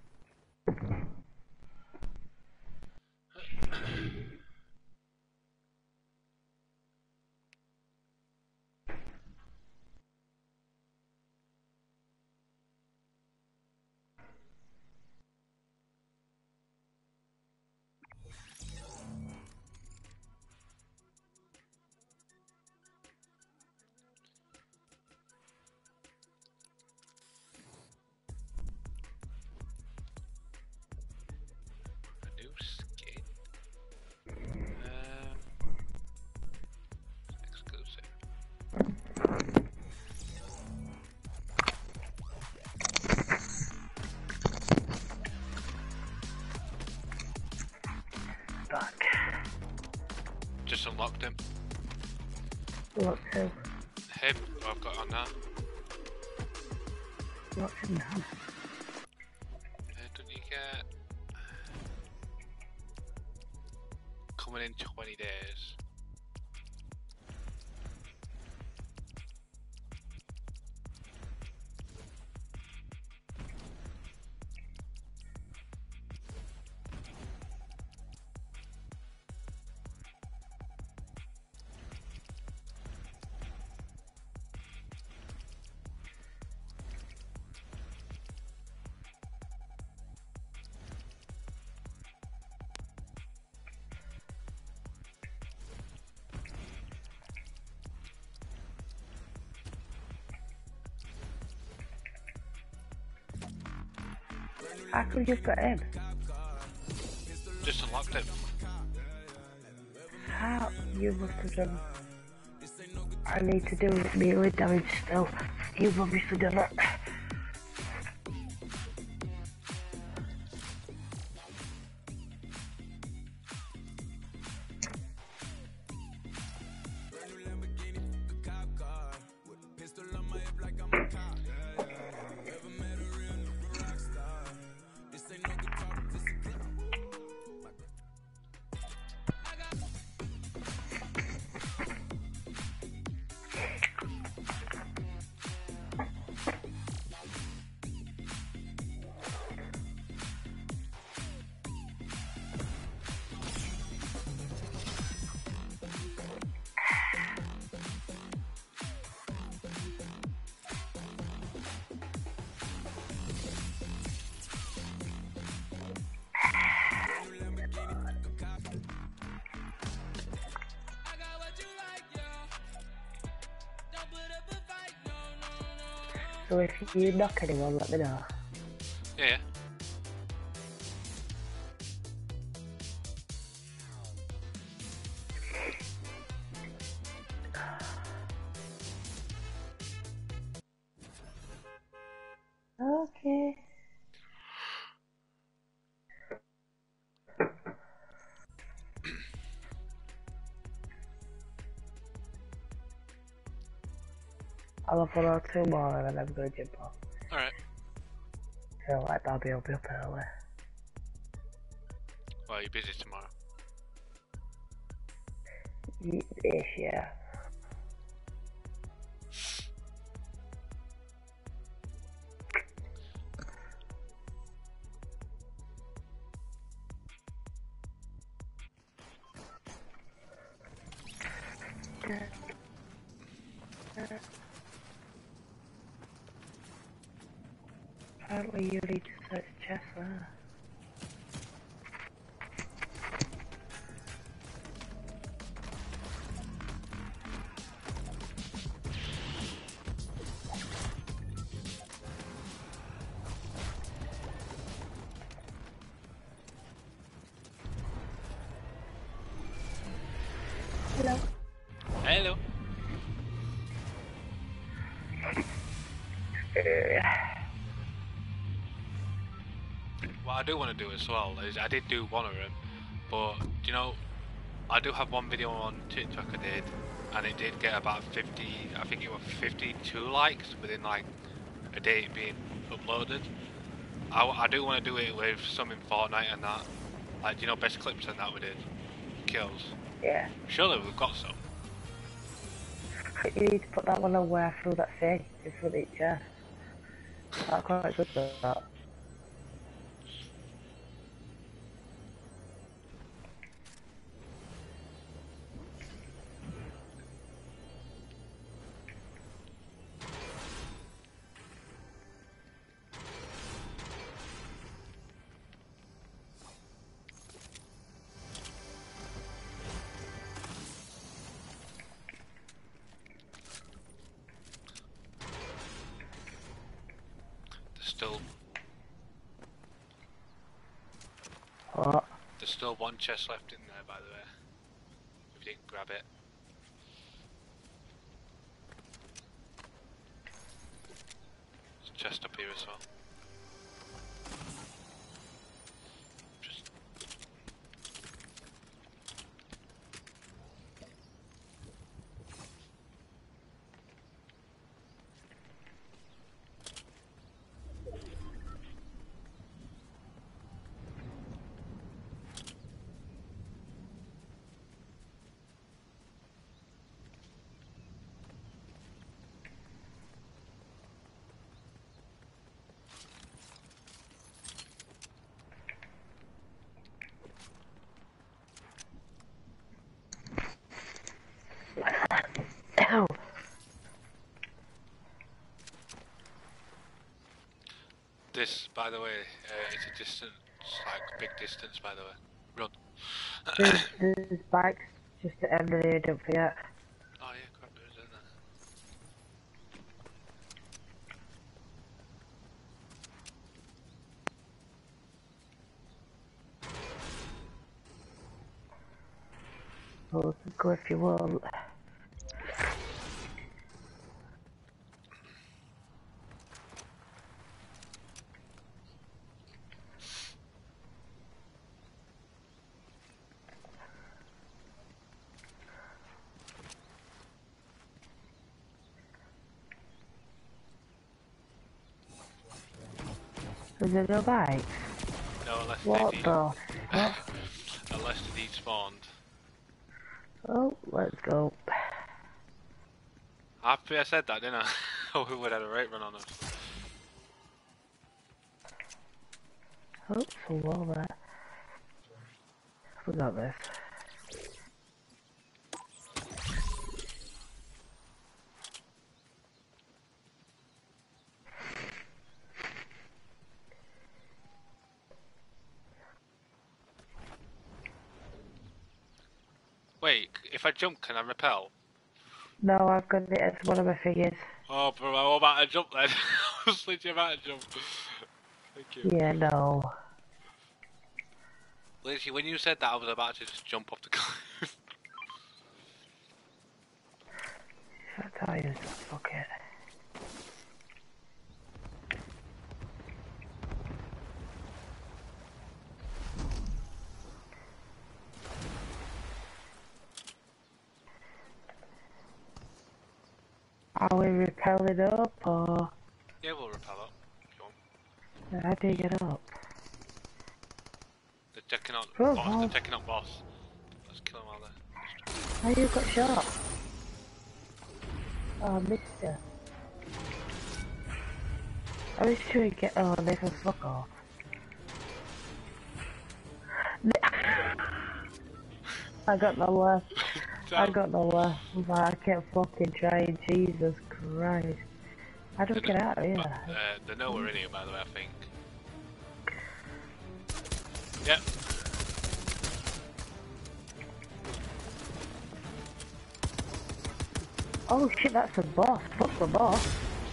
A new skin. Um, exclusive. Back. Just unlocked him. Look who? Him, who I've got on now. What's him now? Uh, don't you get coming in twenty days? How could you put him? Just unlocked him. How? You must have done. I need to do it melee damage still. You've obviously done it. So if you knock anyone, let me know. Yeah, yeah. Okay. I'll have one or two more and then I'm going to jump off. Alright. So like Bobby will be up early. Well, you're busy tomorrow. Ish, yeah. Apparently you need to search chest there. Hello. Hello. What I do want to do as well is I did do one of them, but you know, I do have one video on TikTok I did, and it did get about fifty, I think it was fifty-two likes within like a day it being uploaded. I, I do want to do it with some in Fortnite and that. Like, you know, best clips and that we did. Kills. Yeah. Surely we've got some. You need to put that one on where I threw that thing in front of each chest. That's quite good for that. Still, What? there's still one chest left in there, by the way. If you didn't grab it. There's a chest up here as well. Just Ow! this, by the way, uh, it's a distance, like big distance, by the way. Run. There's, there's bikes just at the end of here, don't forget. Oh yeah, crap, there is, isn't there? Well, go if you want. Is there no bikes? No, unless What they the fuck? unless they despawned. Oh, let's go. Happy I said that, didn't I? Oh, we would have had a rate run on us. Oh, so well there. We got this. Wait, if I jump, can I repel? No, I've got it as one of my figures. Oh, bro, I'm about to jump then. I was literally about to jump. Thank you. Yeah, no. Literally, when you said that, I was about to just jump off the cliff. If I tell you, fuck it. Are we repelling up or? Yeah, we'll repel up. If you want. How do you get up? They're taking out Oh, boss. oh. They're taking out boss. Let's kill them while they're. How you got shot? Oh, I missed it. I was trying to get. Oh, Nathan, fuck off. I got no left. I got no left. But I kept fucking trying. Jesus Christ. How do we get out of here? Uh, they're nowhere in here, by the way, I think. Yep. Oh shit, that's a boss. Fuck the boss.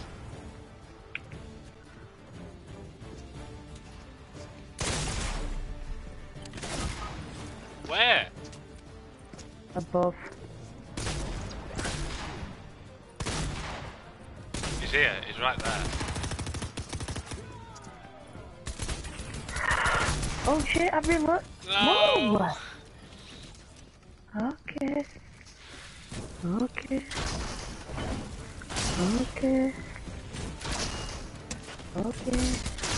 Where? Above. He's here. He's right there. Oh shit, I've been look. No. Whoa! Okay. Okay. Okay. Okay.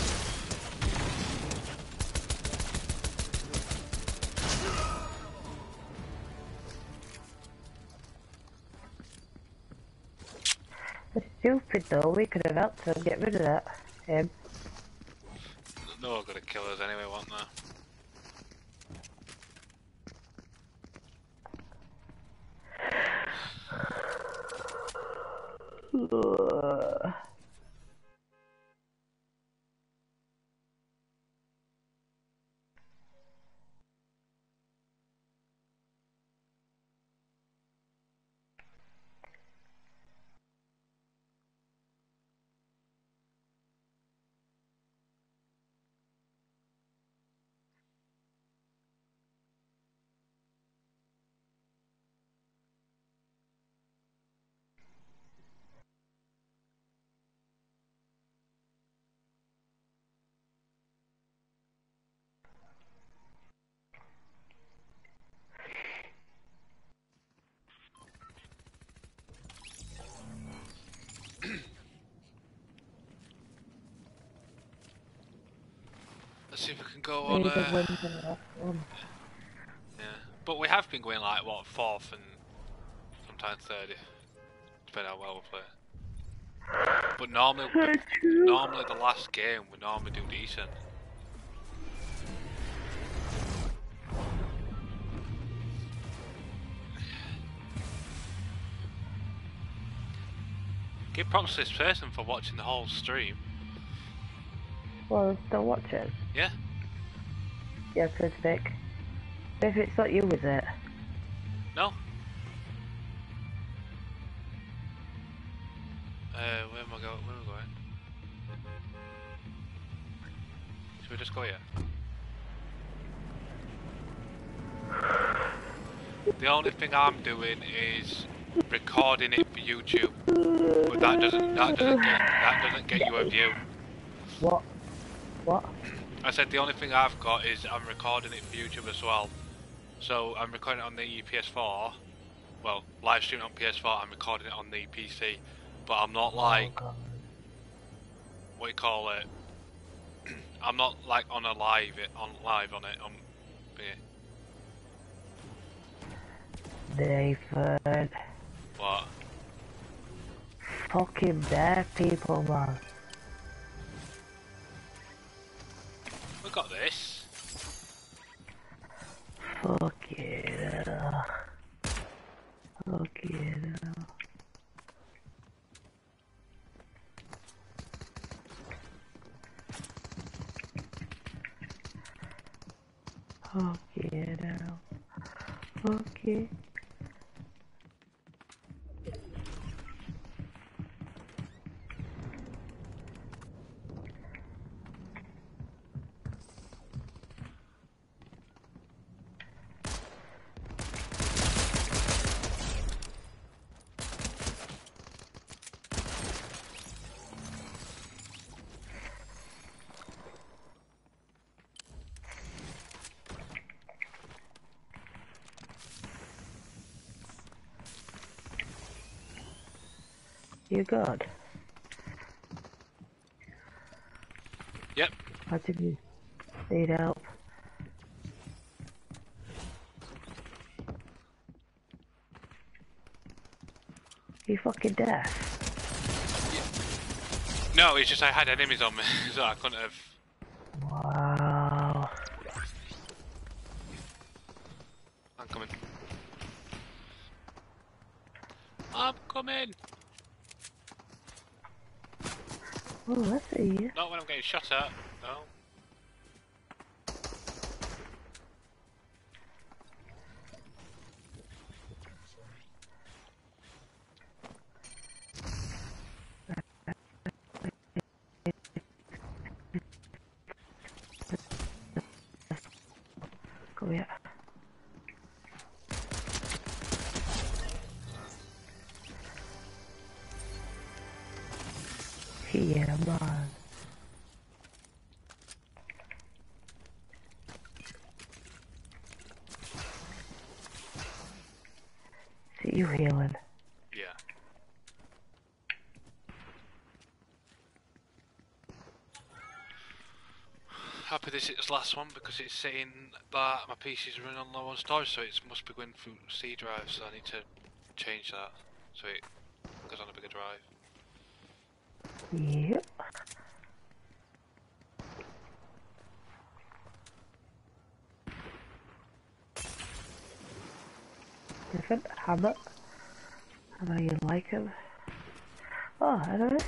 It's stupid though, we could have helped him get rid of that. Him. No one gonna kill us anyway, won't they? Ugh. Let's see if we can go on. Maybe the Uh, wins in the last one. yeah, but we have been going like what fourth and sometimes third, depending on how well we play. But normally, the, normally the last game we normally do decent. Give props to this person for watching the whole stream. Well, still watching. Yeah. Yeah, Pacific. If it's not you, is it? No. Uh, where am I going? Where am I going? Should we just go here? The only thing I'm doing is recording it for YouTube, but that doesn't that doesn't get that doesn't get you a view. What? What? I said the only thing I've got is I'm recording it for YouTube as well. So I'm recording it on the P S four, well, live streaming on P S four. I'm recording it on the P C, but I'm not like Oh, what do you call it. I'm not like on a live it on live on it on. Yeah. David. What? Fucking deaf people, man. We got this. Fuck it up. Fuck it up. Fuck it out. Fuck it. You good? Yep. How did you need help? You fucking deaf? No, it's just I had enemies on me, so I couldn't have. Wow. I'm coming. I'm coming. Oh, I see you. Not when I'm getting shot at. No. Go here. Yeah, man. See you healing. Yeah. Happy this is its last one because it's saying that my P C's running on low on storage, so it must be going through C drive, so I need to change that so it goes on a bigger drive. Yep. Different hammer. I know you like him. Oh, I know.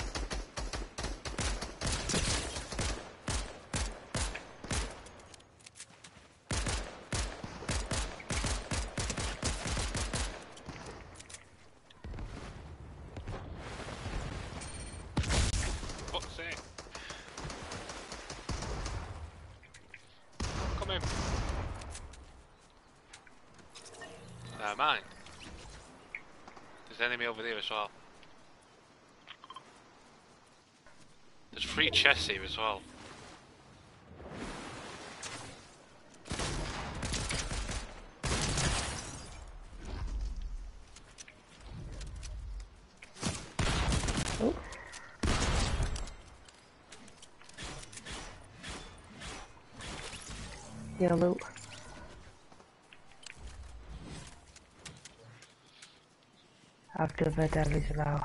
What's it? Come in. Never mind. There's an enemy over there as well. There's three chests here as well. Oh. Yeah, loot. I've done my damage now.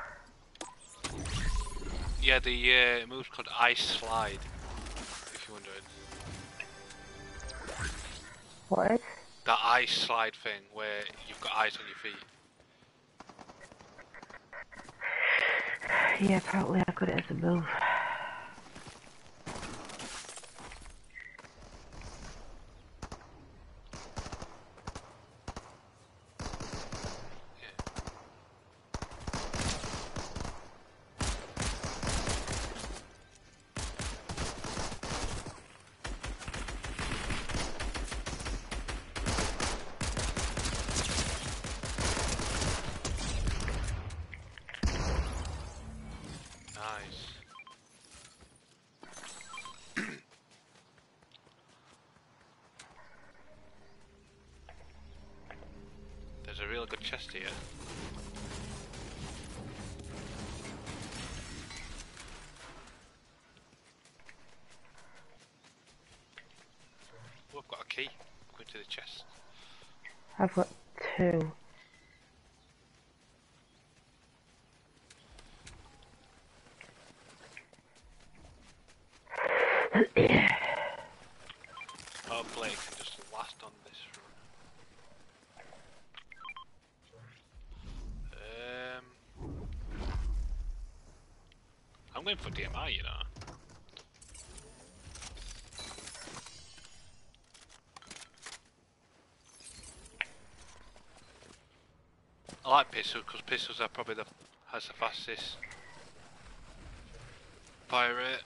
Yeah, the uh, move's called Ice Slide, if you're wondering. What is? That ice slide thing where you've got ice on your feet. Yeah, apparently I got it as a move. There's a real good chest here. Oh, I've got a key. Go to the chest. I've got two. Hopefully it can just last on this run. Um, I'm going for D M I, you know. I like pistols because pistols are probably the has the fastest fire rate.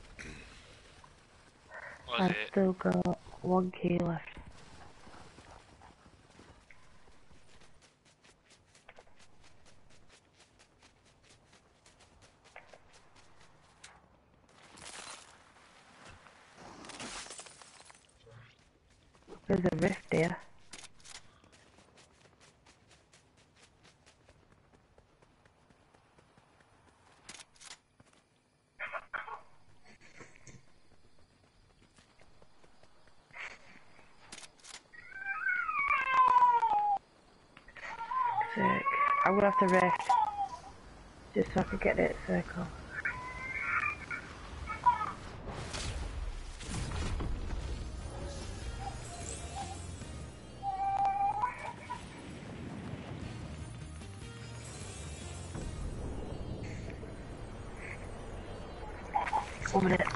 What is I've it? still got one key left. There's a rift there. Sick. I'm gonna have to rift. Just so I can get it circle. One minute.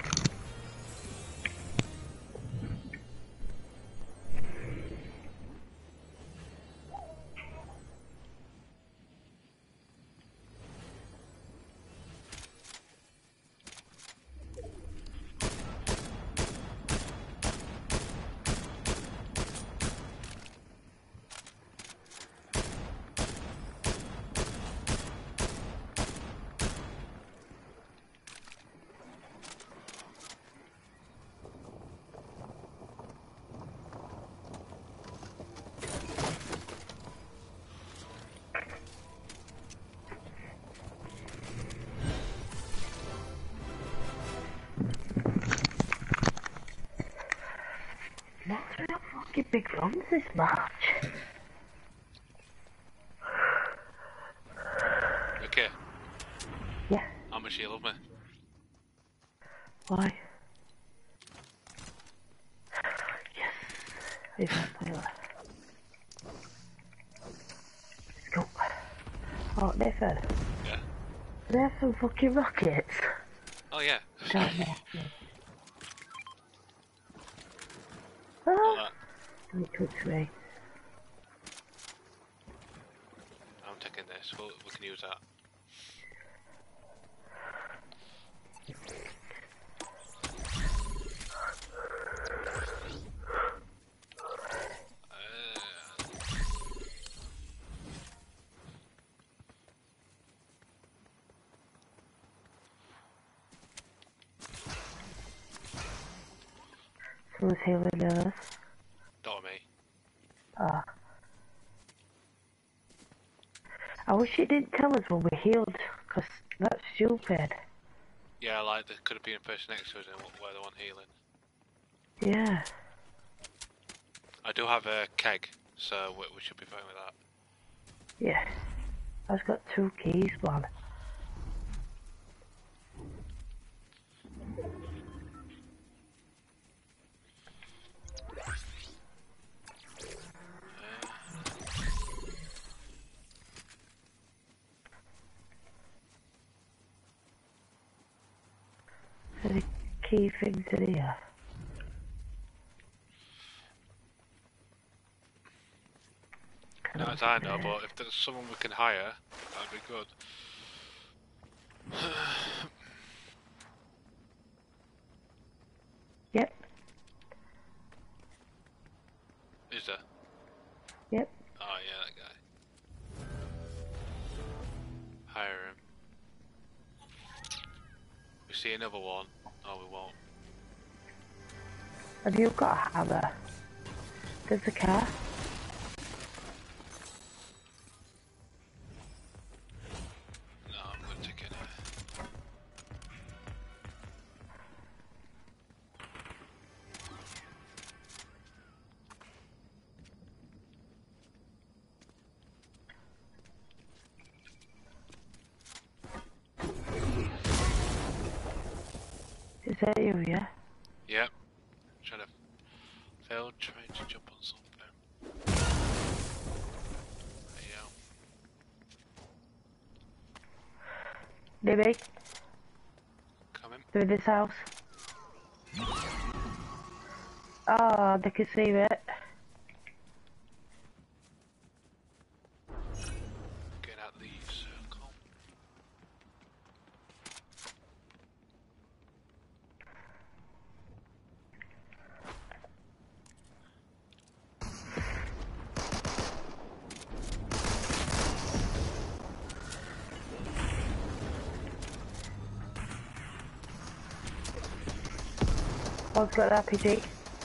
fucking big runs this match. Okay. Yeah. How much do you love me? Why? Yes. If I play that. Let's go. Oh, Nathan. Yeah. They have some fucking rockets. Oh yeah. Don't mess me. Like Ah! that. Don't touch me. I'm taking this. We'll, we can use that. Someone's healing us. Not me. Ah. I wish it didn't tell us when we healed, because that's stupid. Yeah, like there could have been a person next to us and we're the one healing. Yeah. I do have a keg, so we, we should be fine with that. Yeah. I've got two keys, man. Any key things in here? Not as I know, but if there's someone we can hire, that'd be good. Yep. Is there? Yep. Oh yeah, that guy. Hire him. We see another one. Oh, we won't. Have you got a hammer? There's a car. No, I'm gonna take it. Is that you, yeah? Yep. Trying to fail trying to jump on something. There you go. Libby, Coming. through this house. Oh, they can see it. Get out the circle. One's got an R P G.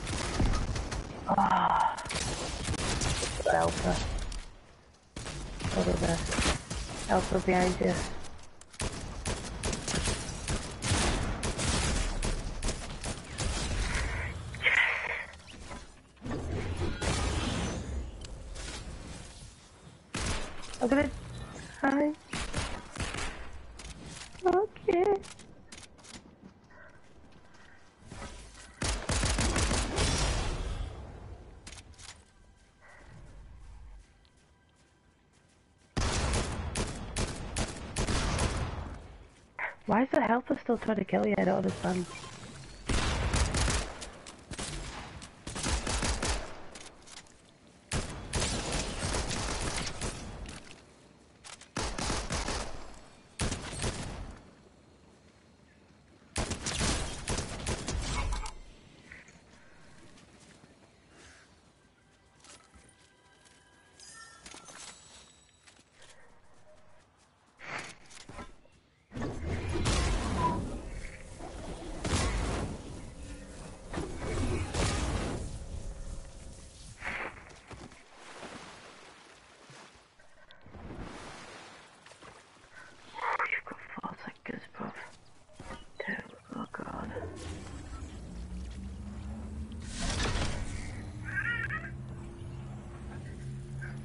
Ah. Oh. Alpha. Over there. Alpha behind you. I'm gonna... Hi. Okay. Why is the helper still trying to kill you? I don't understand.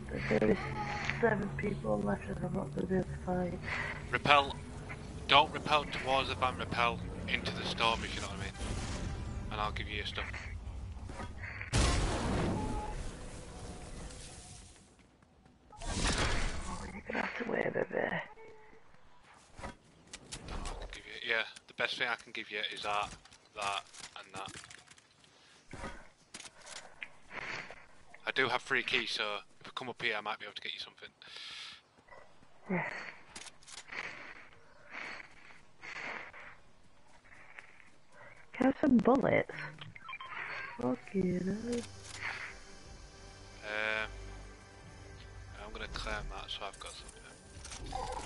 There is seven people left and I'm not going to be able to fight. Repel. Don't repel towards the van, repel into the storm, if you know what I mean. And I'll give you your stuff. Oh, you're going to have to wait, baby. I can give you, yeah, the best thing I can give you is that, that, and that. I do have three keys, so if I come up here I might be able to get you something. Yeah. Can I have some bullets? Okay, no. Um, I'm gonna claim that, so I've got something.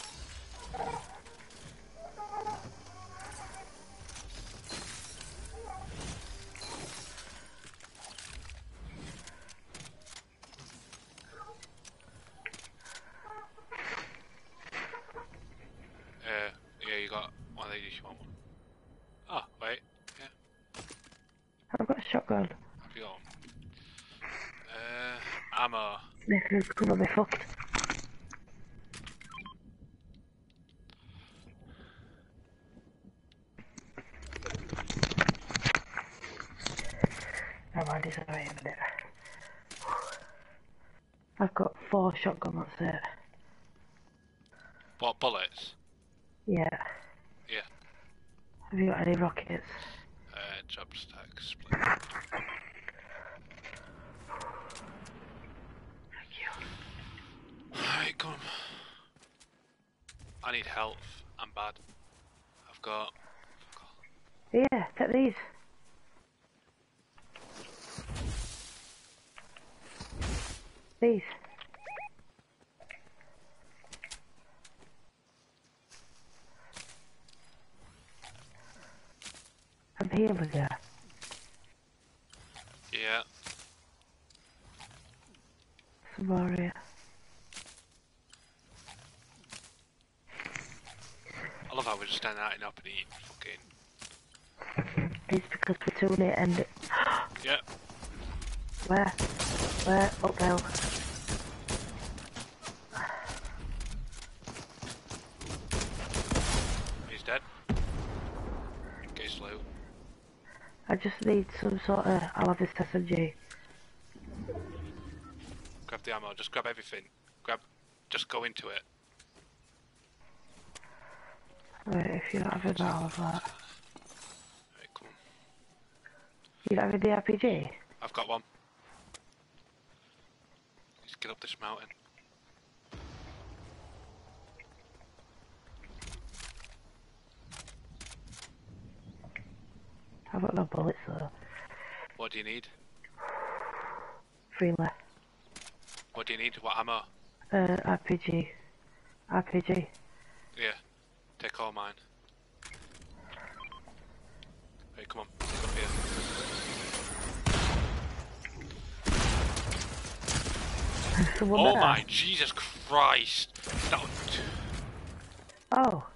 Uh, yeah, you got one of these, you want one? Oh, wait, yeah. I've got a shotgun. Have you got one? Uh, ammo. This is gonna be fucked. Never mind, it's alright in a minute. I've got four shotgun, that's it. What, bullets? Yeah. Yeah. Have you got any rockets? Uh, job stack split. Thank you. Alright, come on. I need health. I'm bad. I've got... Yeah, take these. These. I'm healing you. Yeah. Some more here. I love how we're just standing out and up and eating fucking... It's because we're doing it and... Yeah. Where? Where? Uphill. He's dead. Get his loot. I just need some sort of... I'll have this S M G. Grab the ammo, just grab everything. Grab... Just go into it. Right, if you don't have it, I'll have that. Right, come on. You don't have the R P G? I've got one. Let's get up this mountain. I've got no bullets though. What do you need? Three left. What do you need? What ammo? Uh, R P G. R P G. Yeah. Take all mine. Hey, come on. Let's go up here. Someone Oh there? my Jesus Christ! That was... Oh.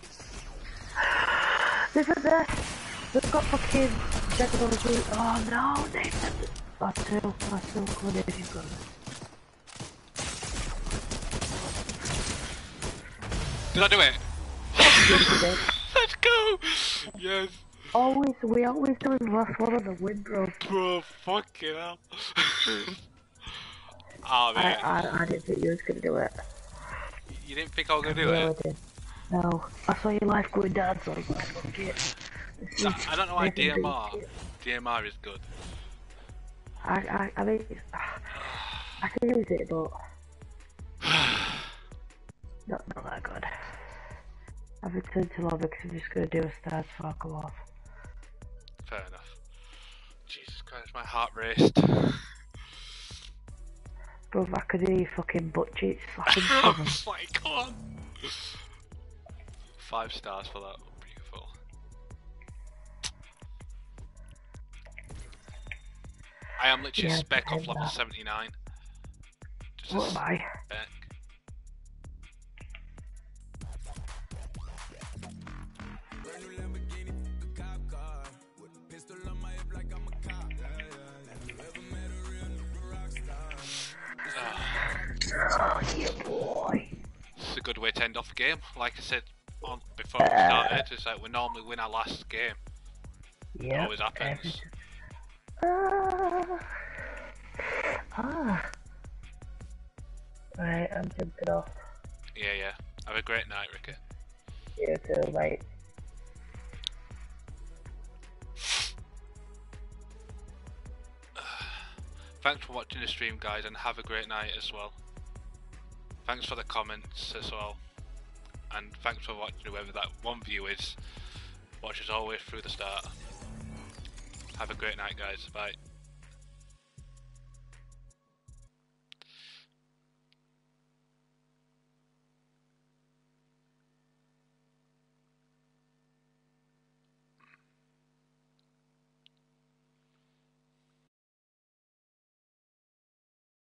There's a there. They've got fucking jacket on the boot. Oh no, they Oh, two. Oh, two. Come on, if you've got it. Did I do it? Yes, you did. Let's go! Yes! Always, we always do the last one on the wind, bro. Bro, fucking hell. Oh I, man. I, I didn't think you was gonna do it. You didn't think I was gonna do No, I it? did. No. I saw your life going down, so I was like, fuck it. No, I don't know why This is D M R. big. D M R is good. I, I, I mean, it's, I can use it, but not, not that good. I've returned to lobby because I'm just gonna do a start before I go off. Fair enough. Jesus Christ, my heart raced. Bro, I could hear your fucking butt cheeks slapping I together. was like, come on. Five stars for that. Beautiful. I am literally Yeah, a spec off pretend level that. seventy-nine. Just What am a I? spec. Oh, yeah, boy. It's a good way to end off a game. Like I said on, before we started, it's like we normally win our last game. Yeah. It always happens. Ah. Ah. Right, I'm jumping off. Yeah, yeah. Have a great night, Ricky. You too, mate. Thanks for watching the stream, guys, and have a great night as well. Thanks for the comments as well. And thanks for watching, whoever that one view is. Watch us all the way through the start. Have a great night, guys. Bye.